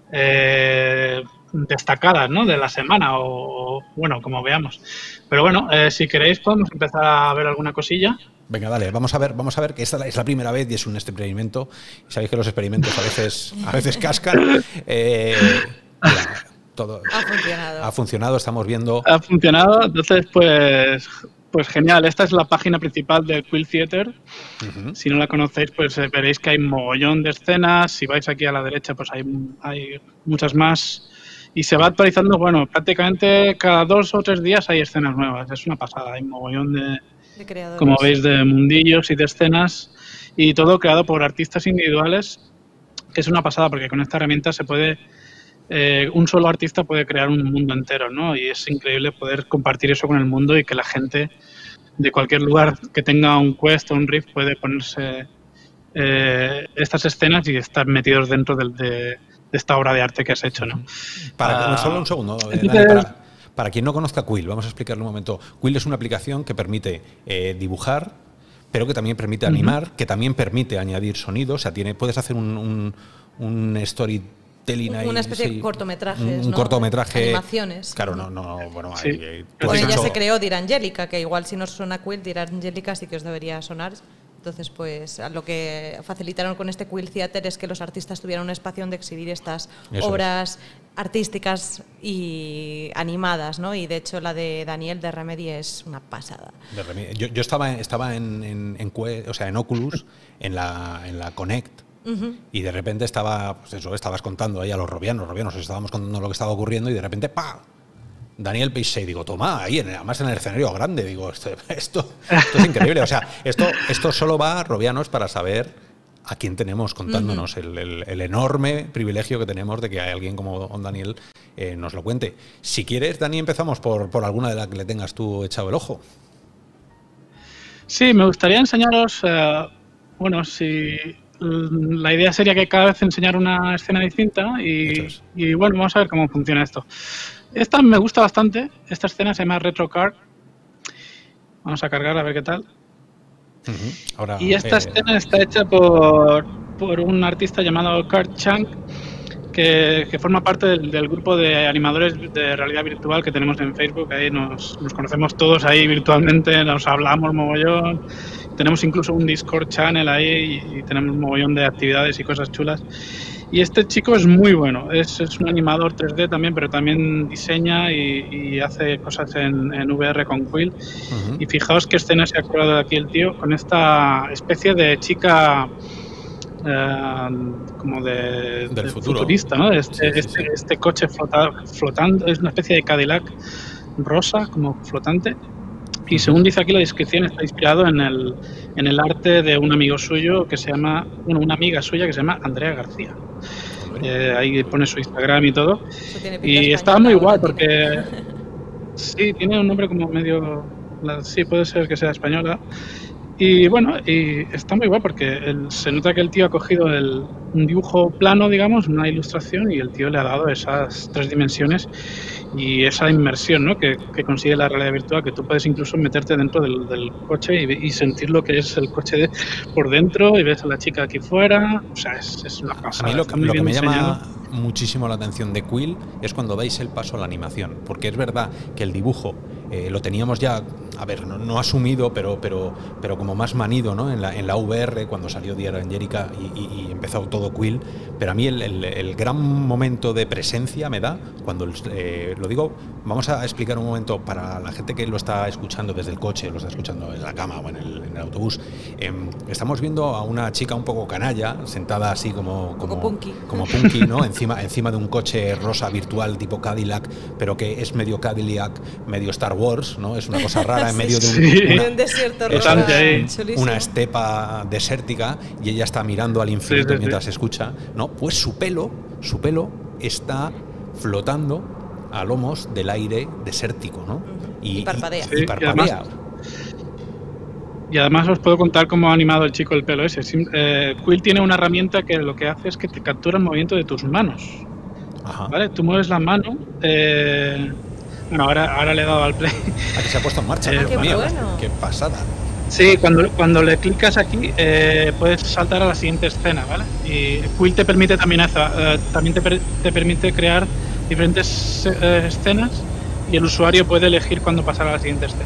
eh, destacadas, ¿no?, de la semana, o, o bueno, como veamos. Pero bueno, eh, si queréis podemos empezar a ver alguna cosilla. Venga, dale, vamos a ver, vamos a ver que esta es la primera vez y es un experimento. Sabéis que los experimentos a veces, a veces cascan. Eh, mira, todo ha funcionado. Ha funcionado, estamos viendo. Ha funcionado, entonces pues, pues genial. Esta es la página principal del Quill Theater. Uh-huh. Si no la conocéis, pues veréis que hay un mogollón de escenas. Si vais aquí a la derecha, pues hay, hay muchas más. Y se va actualizando, bueno, prácticamente cada dos o tres días hay escenas nuevas. Es una pasada, hay un mogollón de, de creadores, como veis, de mundillos y de escenas, y todo creado por artistas individuales, que es una pasada porque con esta herramienta se puede, eh, un solo artista puede crear un mundo entero, ¿no? Y es increíble poder compartir eso con el mundo y que la gente de cualquier lugar que tenga un Quest o un Rift puede ponerse eh, estas escenas y estar metidos dentro del, de, de esta obra de arte que has hecho, ¿no? Para, uh, solo un segundo, entonces, Dani, para, para quien no conozca Quill, vamos a explicarle un momento. Quill es una aplicación que permite eh, dibujar, pero que también permite animar, uh-huh. que también permite añadir sonidos. O sea, tiene, puedes hacer un, un, un storytelling ahí. Una especie sí, de cortometrajes, un, un ¿no? cortometraje. Animaciones. Claro, no, no, bueno, sí. hay, hay, bueno, ya hecho, se creó Dir Angelica, que igual si no suena Quill, Dir Angelica sí que os debería sonar. Entonces, pues lo que facilitaron con este Quill Theater es que los artistas tuvieran un espacio donde exhibir estas Eso obras es. artísticas y animadas, ¿no? Y de hecho la de Daniel de Remedy es una pasada. De Remedy. Yo, yo estaba, estaba en, en, en, o sea, en Oculus, en la, en la Connect, uh-huh. y de repente estaba, pues eso, estabas contando ahí a los robianos, robianos, estábamos contando lo que estaba ocurriendo y de repente, ¡pa! Daniel Peixey, digo, toma, ahí, además en el escenario grande, digo, esto, esto, esto es increíble. O sea, esto, esto solo va, robianos, para saber a quién tenemos contándonos, uh-huh. el, el, el enorme privilegio que tenemos de que alguien como Daniel eh, nos lo cuente. Si quieres, Dani, empezamos por, por alguna de las que le tengas tú echado el ojo. Sí, me gustaría enseñaros, eh, bueno, si la idea sería que cada vez enseñar una escena distinta y, es. y bueno, vamos a ver cómo funciona esto. Esta me gusta bastante, esta escena se llama Retro Card. Vamos a cargar a ver qué tal. Uh-huh. Ahora, y esta eh, escena está hecha por, por un artista llamado Kurt Chang, que, que forma parte del, del grupo de animadores de realidad virtual que tenemos en Facebook. Ahí nos, nos conocemos todos ahí virtualmente, nos hablamos mogollón. Tenemos incluso un Discord channel ahí y, y tenemos un mogollón de actividades y cosas chulas. Y este chico es muy bueno, es, es un animador tres D también, pero también diseña y, y hace cosas en, en V R con Quill. Uh-huh. Y fijaos qué escena se ha curado de aquí el tío, con esta especie de chica eh, como de, Del de futuro. futurista, ¿no? Este, sí, sí, este, sí. este coche flota, flotando, es una especie de Cadillac rosa, como flotante. Y según dice aquí la descripción, está inspirado en el, en el arte de un amigo suyo que se llama, bueno, una amiga suya que se llama Andrea García. Eh, ahí pone su Instagram y todo. Y está muy guay porque sí, tiene un nombre como medio, sí, puede ser que sea española. Y bueno, y está muy guay porque el, se nota que el tío ha cogido el, un dibujo plano, digamos, una ilustración, y el tío le ha dado esas tres dimensiones y esa inmersión, ¿no?, que, que consigue la realidad virtual, que tú puedes incluso meterte dentro del, del coche y, y sentir lo que es el coche de, por dentro, y ves a la chica aquí fuera. O sea, es, es una pasada. A mí lo, que, lo que me llama muchísimo la atención de Quill es cuando dais el paso a la animación, porque es verdad que el dibujo eh, lo teníamos ya, a ver, no, no asumido, pero, pero, pero como más manido, ¿no? En la, en la V R, cuando salió Diera Angelica y, y, y empezó todo Quill. Pero a mí el, el, el gran momento de presencia me da cuando, eh, lo digo, vamos a explicar un momento para la gente que lo está escuchando desde el coche, lo está escuchando en la cama o en el, en el autobús. Eh, estamos viendo a una chica un poco canalla, sentada así como, como, punky, como punky, ¿no? encima, encima de un coche rosa virtual tipo Cadillac, pero que es medio Cadillac, medio Star Wars, ¿no? Es una cosa rara en medio de un, sí. una, de un desierto rosa, rosa, una estepa desértica, y ella está mirando al infinito sí, sí, mientras sí. escucha, ¿no? Pues su pelo, su pelo está flotando a lomos del aire desértico, ¿no? Y, y parpadea. Y, y parpadea. Y además, y además os puedo contar cómo ha animado el chico el pelo ese. Eh, Quill tiene una herramienta que lo que hace es que te captura el movimiento de tus manos. Ajá. ¿Vale? Tú mueves la mano. Eh, bueno, ahora, ahora le he dado al play. Aquí se ha puesto en marcha. Eh, ¿no? qué, Mía, bueno. Qué pasada. Sí, cuando, cuando le clicas aquí eh, puedes saltar a la siguiente escena, ¿vale? Y Quill te permite también, uh, también te, per, te permite crear diferentes uh, escenas y el usuario puede elegir cuándo pasar a la siguiente escena.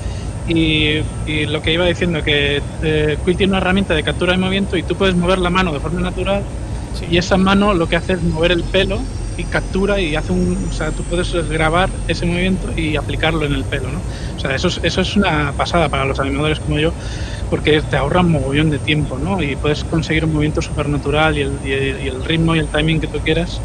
Y, y lo que iba diciendo, que eh, Quill tiene una herramienta de captura de movimiento y tú puedes mover la mano de forma natural sí. y esa mano lo que hace es mover el pelo y captura y hace un, o sea, tú puedes grabar ese movimiento y aplicarlo en el pelo, ¿no? O sea, eso es, eso es una pasada para los animadores como yo, porque te ahorra un mogollón de tiempo, ¿no? Y puedes conseguir un movimiento súper natural y el, y, el, y el ritmo y el timing que tú quieras.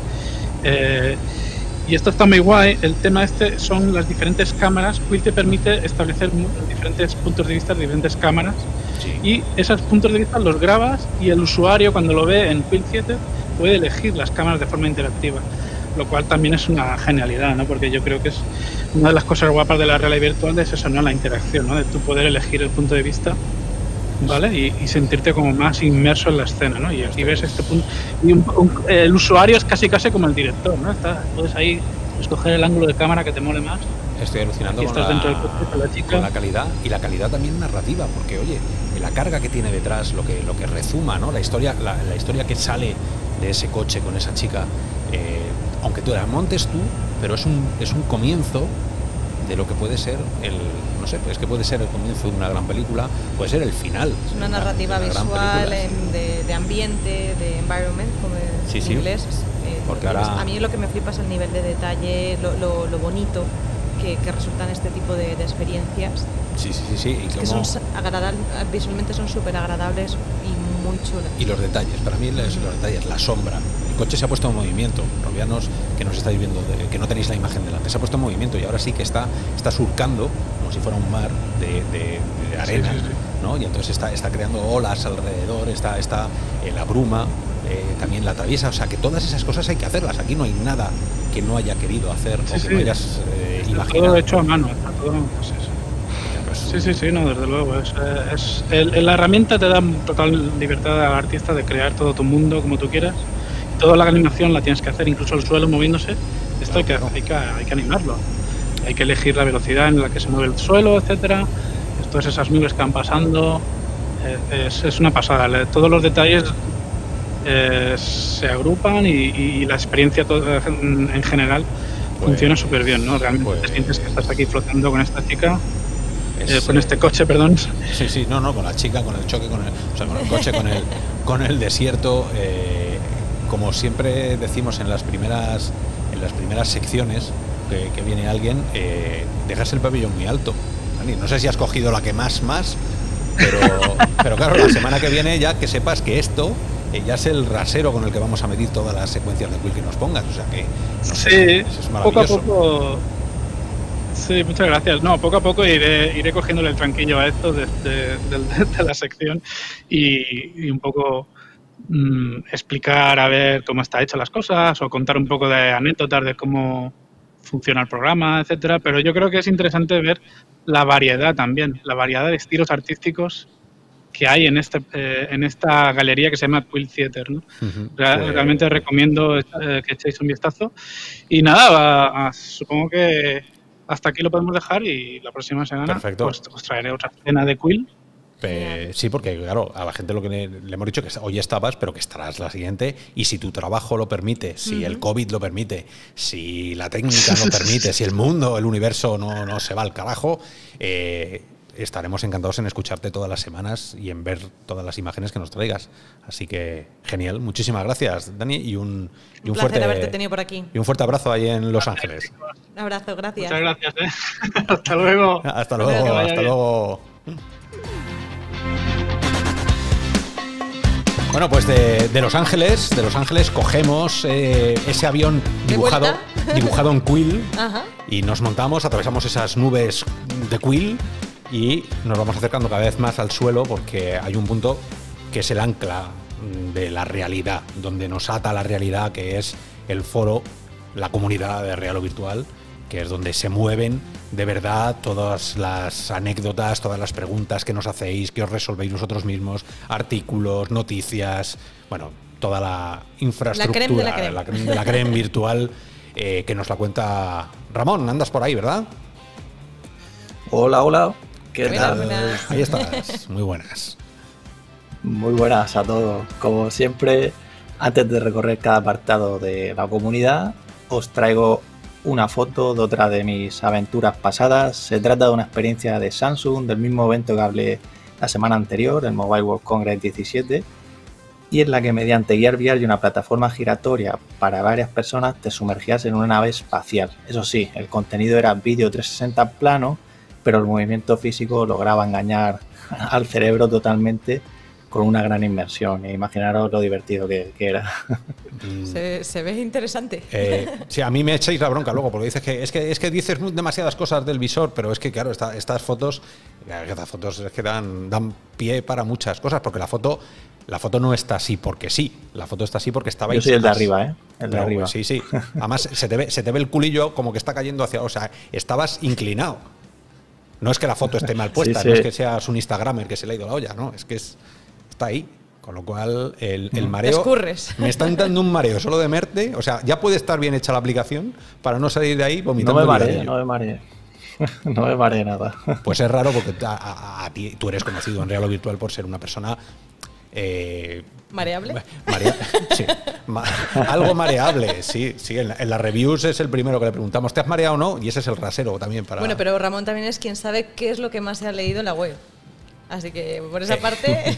Eh, y esto está muy guay. El tema este son las diferentes cámaras. Quill te permite establecer diferentes puntos de vista de diferentes cámaras sí. y esos puntos de vista los grabas y el usuario cuando lo ve en Quill Theater puede elegir las cámaras de forma interactiva, lo cual también es una genialidad, ¿no? Porque yo creo que es una de las cosas guapas de la realidad virtual, es eso, ¿no? La interacción, ¿no? De tú poder elegir el punto de vista, ¿vale? Y, y sentirte como más inmerso en la escena, ¿no? Y aquí ves este punto. Y un, un, el usuario es casi casi como el director, ¿no? Está, puedes ahí escoger el ángulo de cámara que te mole más. Estoy alucinando con la, coche, con, la chica. con la calidad y la calidad también narrativa, porque oye, la carga que tiene detrás, lo que lo que rezuma, ¿no? La historia, la, la historia que sale de ese coche con esa chica, eh, aunque tú la montes tú, pero es un es un comienzo de lo que puede ser el, no sé, es que puede ser el comienzo de una gran película, puede ser el final. Es una narrativa una visual, en, de, de ambiente, de environment, como sí, en sí. inglés. Eh, Porque ahora... A mí lo que me flipa es el nivel de detalle, lo, lo, lo bonito que, que resultan este tipo de, de experiencias. Sí, sí, sí, sí. Y es como... que son agradables, visualmente son súper agradables y muy chulas. Y los detalles, para mí los, los detalles, la sombra. El coche se ha puesto en movimiento. Robianos, que nos estáis viendo, de, que no tenéis la imagen delante, se ha puesto en movimiento y ahora sí que está, está surcando como si fuera un mar de, de, de arena, sí, sí, sí. ¿no? Y entonces está, está creando olas alrededor, está, está eh, la bruma, eh, también la atraviesa. O sea, que todas esas cosas hay que hacerlas. Aquí no hay nada que no haya querido hacer sí, o que sí. no hayas eh, está imaginado. Todo hecho a mano, está todo pues eso. Sí, sí, sí, no, desde luego. Es, es, el, la herramienta te da total libertad al artista de crear todo tu mundo como tú quieras. Toda la animación la tienes que hacer, incluso el suelo moviéndose. Esto hay que, hay que, hay que animarlo. Hay que elegir la velocidad en la que se mueve el suelo, etcétera. Todas esas nubes que van pasando. Es, es una pasada. Todos los detalles eh, se agrupan y, y la experiencia toda, en, en general pues, funciona súper bien, ¿no? Realmente pues, te sientes que estás aquí flotando con esta chica. Es, eh, con este coche, perdón. Sí, sí, no, no, con la chica, con el choque, con el, o sea, con el coche, con el, con el desierto. Eh, como siempre decimos en las primeras, en las primeras secciones que, que viene alguien, eh, dejas el pabellón muy alto. No sé si has cogido la que más, más, pero, pero claro, la semana que viene ya que sepas que esto eh, ya es el rasero con el que vamos a medir todas las secuencias de Quill que nos pongas. O sea que, no sí, sé, eso es maravilloso. Poco a poco. Sí, muchas gracias. No, poco a poco iré, iré cogiéndole el tranquillo a esto de, de, de, de la sección y, y un poco mmm, explicar a ver cómo está hecho las cosas o contar un poco de anécdotas de cómo funciona el programa, etcétera. Pero yo creo que es interesante ver la variedad también, la variedad de estilos artísticos que hay en este eh, en esta galería que se llama Quill Theater, ¿no? Uh-huh. Real, pues... Realmente recomiendo eh, que echéis un vistazo. Y nada, a, a, supongo que hasta aquí lo podemos dejar y la próxima semana pues, os traeré otra escena de Quill Eh, sí, porque claro, a la gente lo que le, le hemos dicho que hoy estabas, pero que estarás la siguiente, y si tu trabajo lo permite, si uh-huh. el COVID lo permite, si la técnica lo permite, si el mundo, el universo no, no se va al carajo, eh, estaremos encantados en escucharte todas las semanas y en ver todas las imágenes que nos traigas. Así que genial, muchísimas gracias, Dani, y un, y un, un fuerte haberte tenido por aquí. Y un fuerte abrazo ahí en Los Ángeles. Un abrazo, gracias. Muchas gracias, ¿eh? Hasta luego. Hasta luego, hasta bien. luego. Bueno, pues de, de Los Ángeles, de Los Ángeles cogemos eh, ese avión dibujado, dibujado en quill. Ajá. Y nos montamos, atravesamos esas nubes de quill y nos vamos acercando cada vez más al suelo porque hay un punto que es el ancla de la realidad, donde nos ata la realidad, que es el foro, la comunidad de Real o Virtual, que es donde se mueven de verdad todas las anécdotas, todas las preguntas que nos hacéis, que os resolvéis vosotros mismos, artículos, noticias, bueno, toda la infraestructura, la creme de la creme, la creme, de la creme virtual eh, que nos la cuenta Ramón. Andas por ahí, ¿verdad? Hola, hola. ¿Qué Mira, tal? Buenas. Ahí estás, muy buenas. Muy buenas a todos. Como siempre, antes de recorrer cada apartado de la comunidad, os traigo una foto de otra de mis aventuras pasadas. Se trata de una experiencia de Samsung, del mismo evento que hablé la semana anterior, el Mobile World Congress diecisiete, y en la que mediante Gear V R y una plataforma giratoria para varias personas te sumergías en una nave espacial. Eso sí, el contenido era vídeo trescientos sesenta plano, pero el movimiento físico lograba engañar al cerebro totalmente con una gran inmersión. E imaginaros lo divertido que, que era. Se, se ve interesante. Eh, sí, a mí me echáis la bronca luego, porque dices que es que, es que dices demasiadas cosas del visor, pero es que, claro, esta, estas fotos, estas fotos es que dan, dan pie para muchas cosas, porque la foto, la foto no está así porque sí, la foto está así porque estaba. Yo soy el de arriba, ¿eh? El de pero, arriba. Sí, sí. Además, se te ve, se te ve el culillo como que está cayendo hacia, o sea, estabas inclinado. No es que la foto esté mal puesta, sí, sí. No es que seas un Instagramer que se le ha ido la olla, no, es que es, está ahí. Con lo cual, el, el mareo... Escurres. Me está dando un mareo solo de verte. O sea, ya puede estar bien hecha la aplicación para no salir de ahí vomitando. No me mareé, no me mareé. No me mareé nada. Pues es raro porque a, a, a ti, tú eres conocido en Real o Virtual por ser una persona... Eh, ¿Mareable? Marea, sí, ma, algo mareable, sí. sí en, la, en las reviews es el primero que le preguntamos, ¿te has mareado o no? Y ese es el rasero también para... Bueno, pero Ramón también es quien sabe qué es lo que más se ha leído en la web. Así que por esa eh. parte...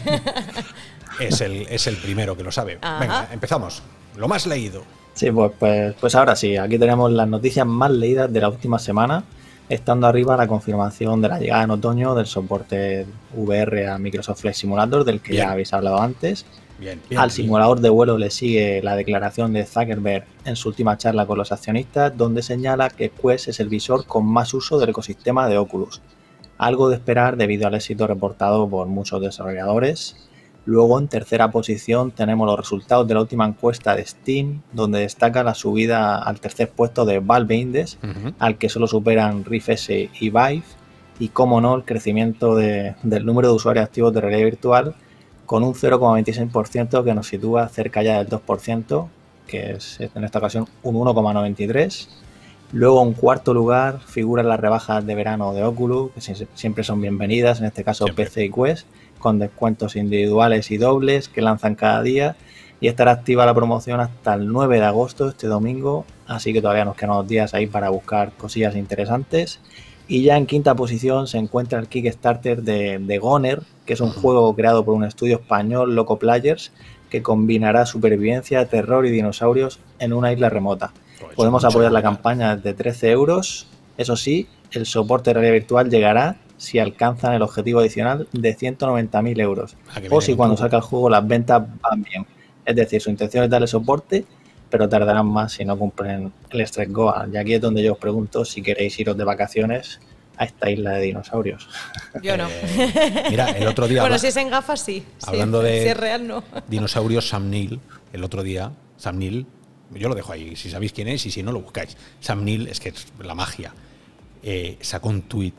Es el, es el primero que lo sabe. Ajá. Venga, empezamos. Lo más leído. Sí, pues, pues, pues ahora sí. Aquí tenemos las noticias más leídas de la última semana, estando arriba la confirmación de la llegada en otoño del soporte V R a Microsoft Flight Simulator, del que bien. Ya habéis hablado antes. Bien, bien, Al simulador bien. de vuelo le sigue la declaración de Zuckerberg en su última charla con los accionistas, donde señala que Quest es el visor con más uso del ecosistema de Oculus. Algo de esperar debido al éxito reportado por muchos desarrolladores. Luego, en tercera posición, tenemos los resultados de la última encuesta de Steam, donde destaca la subida al tercer puesto de Valve Index, uh-huh. al que solo superan Rift S y Vive, y, como no, el crecimiento de, del número de usuarios activos de realidad virtual, con un cero coma veintiséis por ciento que nos sitúa cerca ya del dos por ciento, que es en esta ocasión un uno coma noventa y tres por ciento. Luego, en cuarto lugar, figuran las rebajas de verano de Oculus, que siempre son bienvenidas, en este caso siempre. P C y Quest, con descuentos individuales y dobles que lanzan cada día, y estará activa la promoción hasta el nueve de agosto, este domingo, así que todavía nos quedan unos días ahí para buscar cosillas interesantes. Y ya en quinta posición se encuentra el Kickstarter de, de Goner, que es un juego creado por un estudio español, Loco Players, que combinará supervivencia, terror y dinosaurios en una isla remota. Podemos apoyar la campaña desde trece euros. Eso sí, el soporte de realidad virtual llegará si alcanzan el objetivo adicional de ciento noventa mil euros. Ah, o si cuando salga el juego las ventas van bien. Es decir, su intención es darle soporte, pero tardarán más si no cumplen el Stretch Goal. Y aquí es donde yo os pregunto si queréis iros de vacaciones a esta isla de dinosaurios. Yo no. Eh, mira, el otro día... Bueno, si es en gafas, sí. Hablando sí, de si es real, no. dinosaurios, Sam Neill, el otro día, Sam Neill, yo lo dejo ahí, si sabéis quién es y si no lo buscáis. Sam Neill, es que es la magia. Eh, sacó un tuit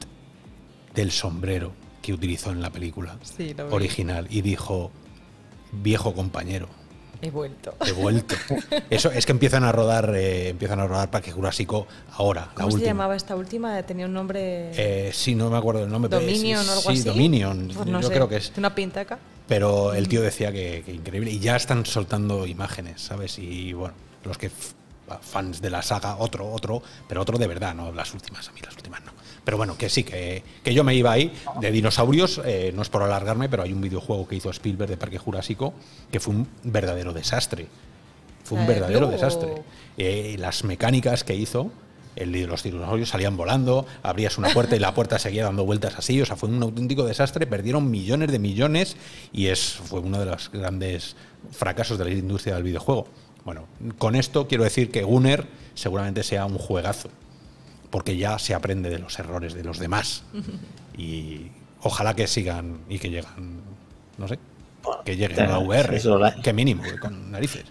del sombrero que utilizó en la película sí, original y dijo, viejo compañero, He vuelto. He vuelto. Eso es que empiezan a rodar, eh, empiezan a rodar Parque Jurásico ahora. ¿Cómo la se última. llamaba esta última? Tenía un nombre. Eh, sí, no me acuerdo el nombre. Dominion pero o algo sí, así. Sí, Dominion. Pues no yo sé, creo que es. Una pintaca. Pero el tío decía que, que increíble. Y ya están soltando imágenes, ¿sabes? Y bueno, los que f- fans de la saga, otro, otro, pero otro de verdad, no las últimas, a mí las últimas no. Pero bueno, que sí, que, que yo me iba ahí de dinosaurios, eh, no es por alargarme, pero hay un videojuego que hizo Spielberg de Parque Jurásico que fue un verdadero desastre. Fue un Eh, verdadero uh. desastre. Eh, las mecánicas que hizo, el de los dinosaurios salían volando, abrías una puerta y la puerta seguía dando vueltas así, o sea, fue un auténtico desastre, perdieron millones de millones y es fue uno de los grandes fracasos de la industria del videojuego. Bueno, con esto quiero decir que Gunner seguramente sea un juegazo, porque ya se aprende de los errores de los demás y ojalá que sigan y que llegan, no sé, que lleguen a la V R, Eso, la- que mínimo, con narices.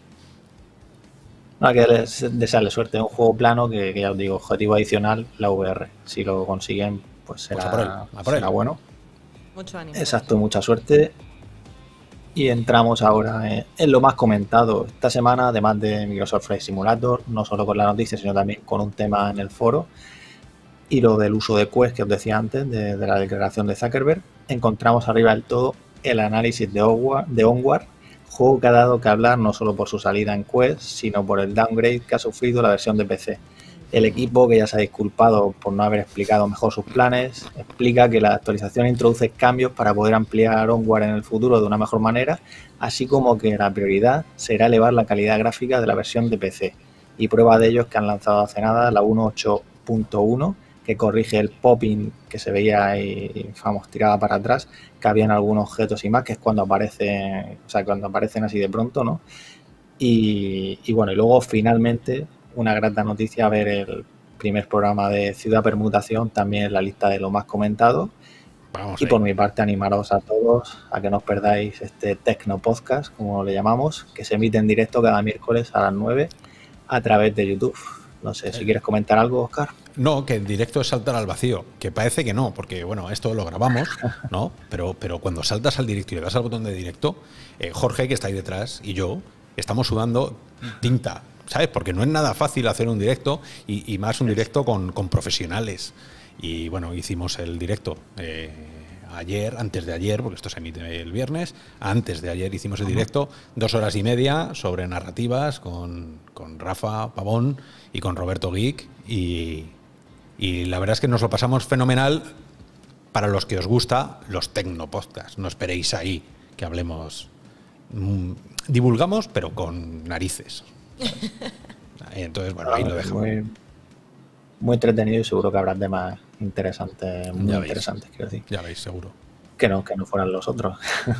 No, hay que les- desearle suerte. Es un juego plano que, que ya os digo, objetivo adicional, la V R. Si lo consiguen, pues será, Pues a por él, a por será él. bueno. Mucho ánimo. Exacto, mucha suerte. Y entramos ahora en, en lo más comentado esta semana, además de Microsoft Flight Simulator, no solo con la noticia, sino también con un tema en el foro. Y lo del uso de Quest que os decía antes, de, de la declaración de Zuckerberg. Encontramos arriba del todo el análisis de Onward, de Onward, juego que ha dado que hablar no solo por su salida en Quest, sino por el downgrade que ha sufrido la versión de P C. El equipo, que ya se ha disculpado por no haber explicado mejor sus planes, explica que la actualización introduce cambios para poder ampliar Onward en el futuro de una mejor manera, así como que la prioridad será elevar la calidad gráfica de la versión de P C. Y prueba de ello es que han lanzado hace nada la uno punto ocho punto uno, que corrige el popping que se veía ahí, vamos, tirada para atrás, que había en algunos objetos y más, que es cuando aparecen, o sea, cuando aparecen así de pronto, ¿no? Y, y bueno, y luego finalmente una grata noticia, ver el primer programa de Ciudad Permutación también en la lista de lo más comentado. Vamos Y ahí. por mi parte, animaros a todos a que no os perdáis este Tecno Podcast, como le llamamos, que se emite en directo cada miércoles a las nueve a través de YouTube. No sé, si quieres comentar algo, Oscar. No, que en directo es saltar al vacío, que parece que no, porque bueno, esto lo grabamos, ¿no? Pero, pero cuando saltas al directo y le das al botón de directo, eh, Jorge, que está ahí detrás, y yo, estamos sudando tinta, ¿sabes? Porque no es nada fácil hacer un directo, y, y más un directo con, con profesionales. Y bueno, hicimos el directo eh, ayer, antes de ayer, porque esto se emite el viernes, antes de ayer hicimos el directo, dos horas y media sobre narrativas con, con Rafa Pavón y con Roberto Geek, y, y la verdad es que nos lo pasamos fenomenal. Para los que os gusta los Tecnopodcasts, no esperéis ahí que hablemos, mmm, divulgamos, pero con narices. Entonces, bueno, ahí lo dejamos. Muy, muy entretenido y seguro que habrá temas interesantes, muy Ya veis. interesantes, quiero decir. Ya veis, seguro. Que no, que no fueran los otros.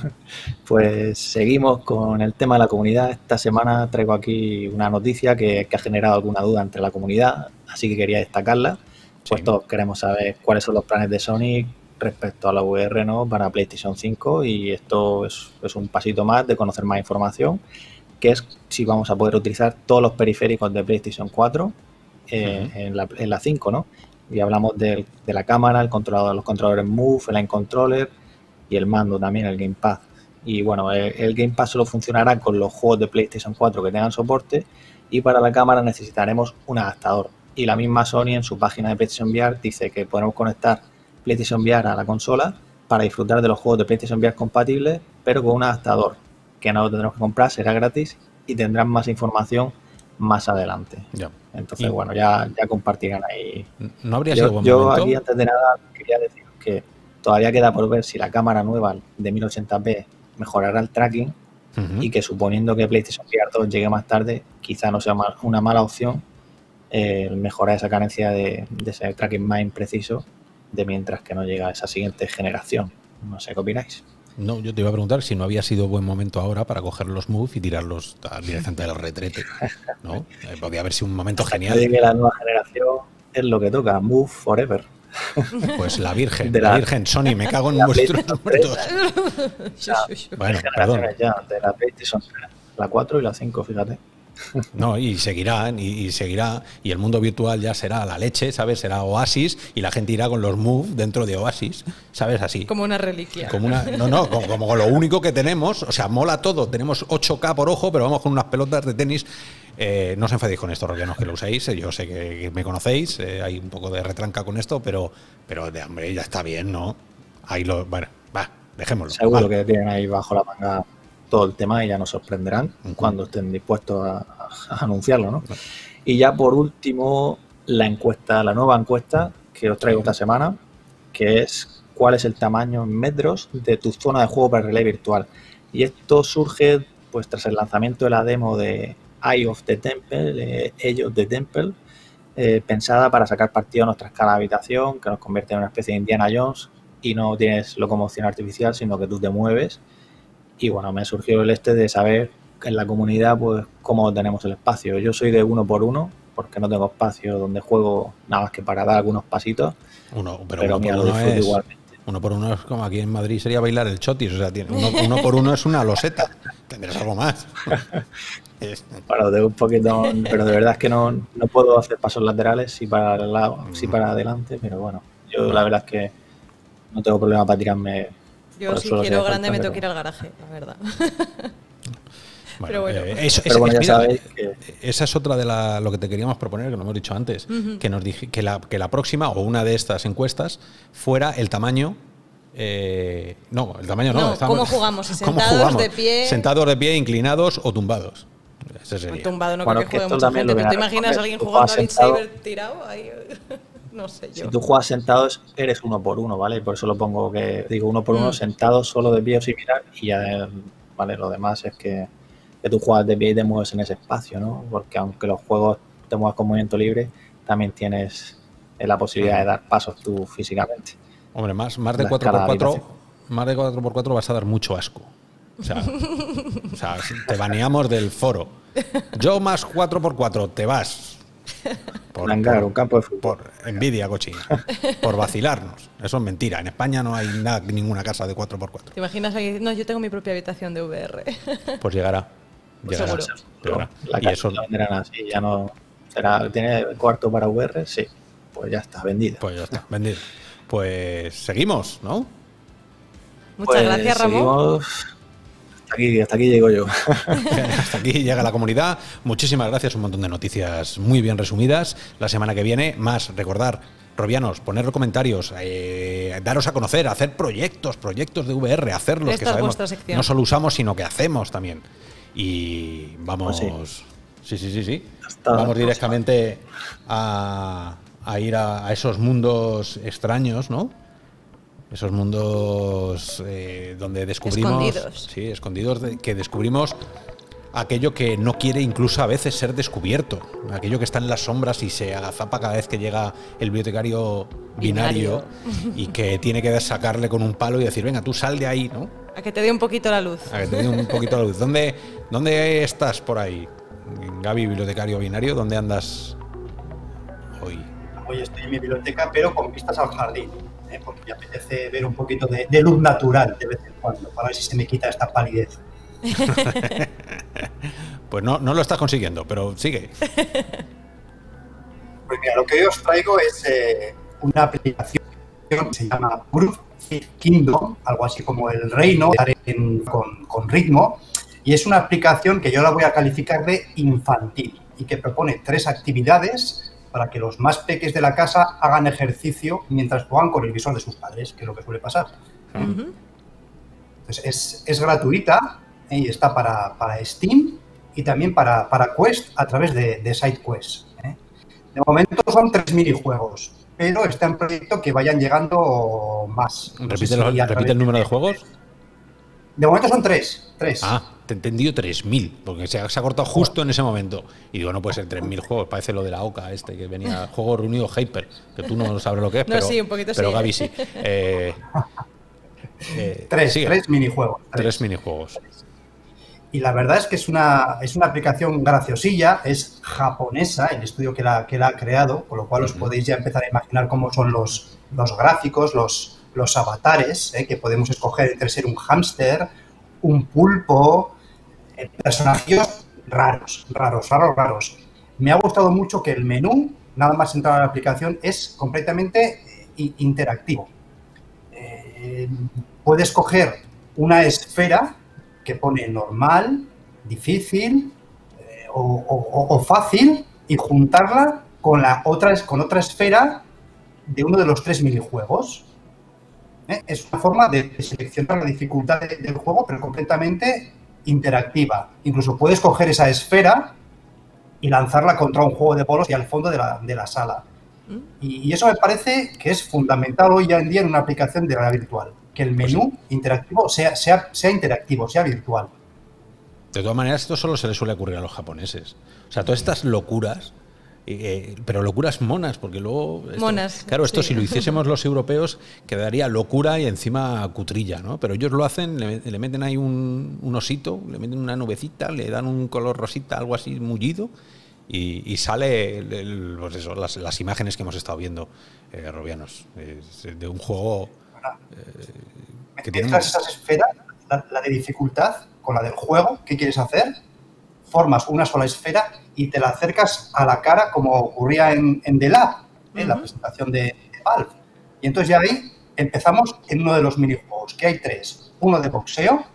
Pues seguimos con el tema de la comunidad. Esta semana traigo aquí una noticia que, que ha generado alguna duda entre la comunidad, así que quería destacarla. Pues Sí. todos queremos saber cuáles son los planes de Sony respecto a la V R, ¿no?, para PlayStation cinco, y esto es, es un pasito más de conocer más información, que es si vamos a poder utilizar todos los periféricos de PlayStation cuatro eh, Ujú. en, la, en la cinco, ¿no? Y hablamos del- de la cámara, el controlador, los controladores Move, el Line Controller y el mando también, el Gamepad. Y bueno, el, el Gamepad solo funcionará con los juegos de PlayStation cuatro que tengan soporte, y para la cámara necesitaremos un adaptador. Y la misma Sony en su página de PlayStation V R dice que podemos conectar PlayStation V R a la consola para disfrutar de los juegos de PlayStation V R compatibles, pero con un adaptador que no lo tendremos que comprar, será gratis y tendrán más información más adelante. Ya. Entonces, Y- bueno, ya, ya compartirán ahí. ¿No habría sido Yo, buen yo momento? aquí, antes de nada, quería decir que todavía queda por ver si la cámara nueva de mil ochenta p mejorará el tracking, Ujú. y que, suponiendo que PlayStation V R dos llegue más tarde, quizá no sea mal- una mala opción eh, mejorar esa carencia de, de ese tracking más impreciso, de mientras que no llega esa siguiente generación. No sé qué opináis. No, yo te iba a preguntar si no había sido buen momento ahora para coger los Move y tirarlos a- directamente al retrete, ¿no? Eh, podía haber sido un momento Hasta genial. que llegue la nueva generación es lo que toca, Move Forever. Pues la Virgen, De la, la- Virgen, Sony, me cago en la vuestros PlayStation muertos. O sea, Bueno, perdón. generaciones ya, de la PlayStation tres, la cuatro y la cinco, fíjate. No, y seguirán, y, y seguirá, y el mundo virtual ya será la leche, ¿sabes? Será Oasis, y la gente irá con los Move dentro de Oasis, ¿sabes? Así. Como una reliquia. Como una, no, no, como, como lo único que tenemos, o sea, mola todo, tenemos ocho K por ojo, pero vamos con unas pelotas de tenis. Eh, no os enfadéis con esto, rollanos, que lo uséis, yo sé que, que me conocéis, eh, hay un poco de retranca con esto, pero, pero de hambre ya está bien, ¿no? Ahí lo, bueno, va, dejémoslo. Seguro vale. que tienen ahí bajo la manga todo el tema y ya nos sorprenderán uh-huh. cuando estén dispuestos a, a anunciarlo, ¿no? Uh-huh. Y ya por último, la encuesta, la nueva encuesta que os traigo esta semana, que es cuál es el tamaño en metros de tu zona de juego para relay virtual. Y esto surge pues tras el lanzamiento de la demo de Eye of the Temple, eh, Eye of the Temple, eh, pensada para sacar partido a nuestra escala de habitación, que nos convierte en una especie de Indiana Jones y no tienes locomoción artificial, sino que tú te mueves. Y bueno, me surgió el este de saber en la comunidad pues cómo tenemos el espacio. Yo soy de uno por uno, porque no tengo espacio donde juego nada más que para dar algunos pasitos. Uno, pero, pero uno, por uno, es, uno por uno es como aquí en Madrid sería bailar el chotis. O sea, tiene, uno, uno por uno es una loseta. Tendrás algo más. Bueno, tengo un poquito, pero de verdad es que no, no puedo hacer pasos laterales, sí para el lado, sí para adelante, pero bueno, yo la verdad es que no tengo problema para tirarme. Yo si quiero grande me tengo que ir al garaje, la verdad. Bueno, pero bueno, eh, eso, pero bueno, ya mira, sabéis que... esa es otra de la, lo que te queríamos proponer, que lo hemos dicho antes, uh-huh. que nos dije que la, que la próxima o una de estas encuestas fuera el tamaño. Eh, no, el tamaño no. no estamos, ¿Cómo jugamos? ¿Sentados, ¿cómo jugamos? de pie? Sentados de pie, inclinados o tumbados. Ese sería. Tumbado no bueno, creo que, que juegue mucha gente. ¿Tú te imaginas a alguien jugando a Beat Saber tirado? Ahí, no sé yo. Si tú juegas sentados, eres uno por uno, ¿vale? Por eso lo pongo que digo uno por mm. uno, sentado solo de pie o sin mirar y ya, ¿vale? Lo demás es que, que tú juegas de pie y te mueves en ese espacio, ¿no? Porque aunque los juegos te muevas con movimiento libre, también tienes la posibilidad de dar pasos tú físicamente. Hombre, más, más de cuatro por cuatro más de cuatro por cuatro vas a dar mucho asco. O sea, o sea, te baneamos del foro. Yo más cuatro por cuatro, te vas. Por, Blancar, por, un campo de fútbol. Por envidia, cochina. Por vacilarnos. Eso es mentira. En España no hay nada, ninguna casa de cuatro por cuatro. ¿Te imaginas ahí? No, yo tengo mi propia habitación de V R. Pues llegará. Llegará. Seguro. llegará. La y eso la venderán así, ya no. ¿Será, ¿Tiene cuarto para V R? Sí. Pues ya está, vendida. Pues ya está, vendida. Pues seguimos, ¿no? Muchas pues gracias, Ramón. Seguimos. Hasta aquí, hasta aquí llego yo. Hasta aquí llega la comunidad. Muchísimas gracias, un montón de noticias muy bien resumidas. La semana que viene, más, recordar, Robianos, poner comentarios, eh, daros a conocer, hacer proyectos, proyectos de V R, hacerlos, Esta que sabemos, sección. no solo usamos, sino que hacemos también. Y vamos... Pues sí, sí, sí, sí. Hasta vamos directamente a, a ir a, a esos mundos extraños, ¿no? Esos mundos eh, donde descubrimos... Escondidos. Sí, escondidos, de, que descubrimos aquello que no quiere incluso a veces ser descubierto. Aquello que está en las sombras y se agazapa cada vez que llega el bibliotecario binario, binario. Y que tiene que sacarle con un palo y decir, venga, tú sal de ahí, ¿no? A que te dé un poquito la luz. A que te dé un poquito la luz. ¿Dónde, dónde estás por ahí, Gaby, bibliotecario binario? ¿Dónde andas hoy? Hoy estoy en mi biblioteca, pero con vistas al jardín. Porque me apetece ver un poquito de, de luz natural de vez en cuando, para ver si se me quita esta palidez. Pues no, no lo estás consiguiendo, pero sigue. Pues mira, lo que hoy os traigo es eh, una aplicación que se llama Proof Kingdom, algo así como el reino en, con, con ritmo, y es una aplicación que yo la voy a calificar de infantil y que propone tres actividades para que los más peques de la casa hagan ejercicio mientras juegan con el visor de sus padres, que es lo que suele pasar. Uh-huh. Entonces, es, es gratuita ¿eh? Y está para, para Steam y también para, para Quest a través de, de SideQuest. ¿eh? De momento son tres minijuegos, pero está en proyecto que vayan llegando más. ¿Repite, no sé si los, ¿repite el número de, de juegos? De momento son tres. tres. Ah, te he entendido tres mil, porque se ha, se ha cortado justo en ese momento. Y digo, no puede ser tres mil juegos, parece lo de la OCA este, que venía Juego Reunido Hyper, que tú no sabes lo que es, no, pero, sí, un poquito pero sí. Gaby sí. Eh, eh, tres, tres minijuegos. Tres. tres minijuegos. Y la verdad es que es una, es una aplicación graciosilla, es japonesa, el estudio que la, que la ha creado, con lo cual os podéis ya empezar a imaginar cómo son los, los gráficos, los, los avatares, ¿eh? que podemos escoger entre ser un hámster, un pulpo, eh, personajes raros, raros, raros, raros. Me ha gustado mucho que el menú, nada más entrar a la aplicación, es completamente eh, interactivo. Eh, puedes coger una esfera que pone normal, difícil eh, o, o, o fácil y juntarla con, la otra, con otra esfera de uno de los tres minijuegos. ¿Eh? Es una forma de seleccionar la dificultad de, del juego, pero completamente interactiva. Incluso puedes coger esa esfera y lanzarla contra un juego de bolos y al fondo de la, de la sala. Y, y eso me parece que es fundamental hoy en día en una aplicación de realidad virtual, que el menú pues sí. interactivo sea, sea, sea interactivo, sea virtual. De todas maneras, esto solo se le suele ocurrir a los japoneses. O sea, todas estas locuras, eh, pero locuras monas, porque luego... Esto, monas. Claro, esto sí. si lo hiciésemos los europeos quedaría locura y encima cutrilla, ¿no? Pero ellos lo hacen, le, le meten ahí un, un osito, le meten una nubecita, le dan un color rosita, algo así mullido, y, y sale el, el, pues eso, las, las imágenes que hemos estado viendo, eh, Robianos, eh, de un juego... Eh, que tiene esas esferas, la, la de dificultad con la del juego, ¿qué quieres hacer? Formas una sola esfera y te la acercas a la cara como ocurría en, en The Lab, en uh-huh. la presentación de, de Valve. Y entonces ya ahí empezamos en uno de los minijuegos, que hay tres. Uno de boxeo,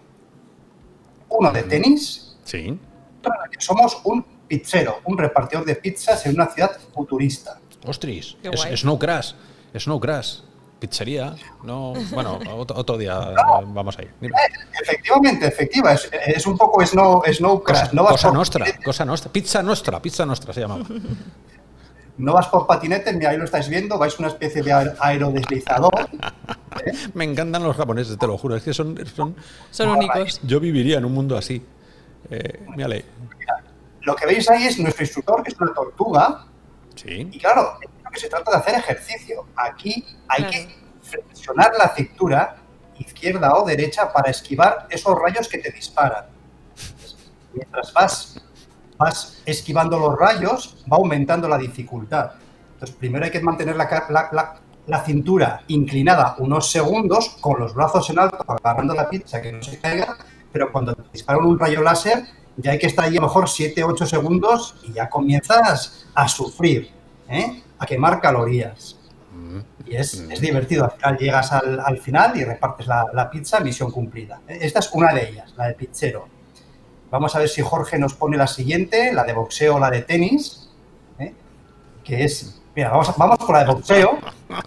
uno de tenis, sí. otro en el que somos un pizzero, un repartidor de pizzas en una ciudad futurista. ¡Ostras! Es, Snow Crash, Snow Crash. Pizzería, no, bueno, otro, otro día no, vamos a ir. Dime. Efectivamente, efectiva, es, es un poco Snow, snow Crash. Cosa, no vas cosa por nostra, patinete. cosa nostra, pizza nostra, pizza nostra se llamaba. No vas por patinete, mira, ahí lo estáis viendo, vais una especie de aerodeslizador. ¿eh? Me encantan los japoneses, te lo juro, es que son... Son, son únicos. Yo viviría en un mundo así. Eh, mírale. Mira, lo que veis ahí es nuestro instructor, que es una tortuga. Sí. Y claro, que se trata de hacer ejercicio. Aquí hay claro. que flexionar la cintura, izquierda o derecha, para esquivar esos rayos que te disparan. Mientras vas, vas esquivando los rayos, va aumentando la dificultad. Entonces, primero hay que mantener la, la, la, la cintura inclinada unos segundos, con los brazos en alto, agarrando la pizza que no se caiga, pero cuando te disparan un rayo láser, ya hay que estar ahí a lo mejor siete u ocho segundos y ya comienzas a sufrir, ¿eh? A quemar calorías. Y es, es divertido. Al final llegas al, al final y repartes la, la pizza, misión cumplida. Esta es una de ellas, la de pizzero. Vamos a ver si Jorge nos pone la siguiente, la de boxeo o la de tenis. ¿eh? Que es... Mira, vamos, vamos con la de boxeo.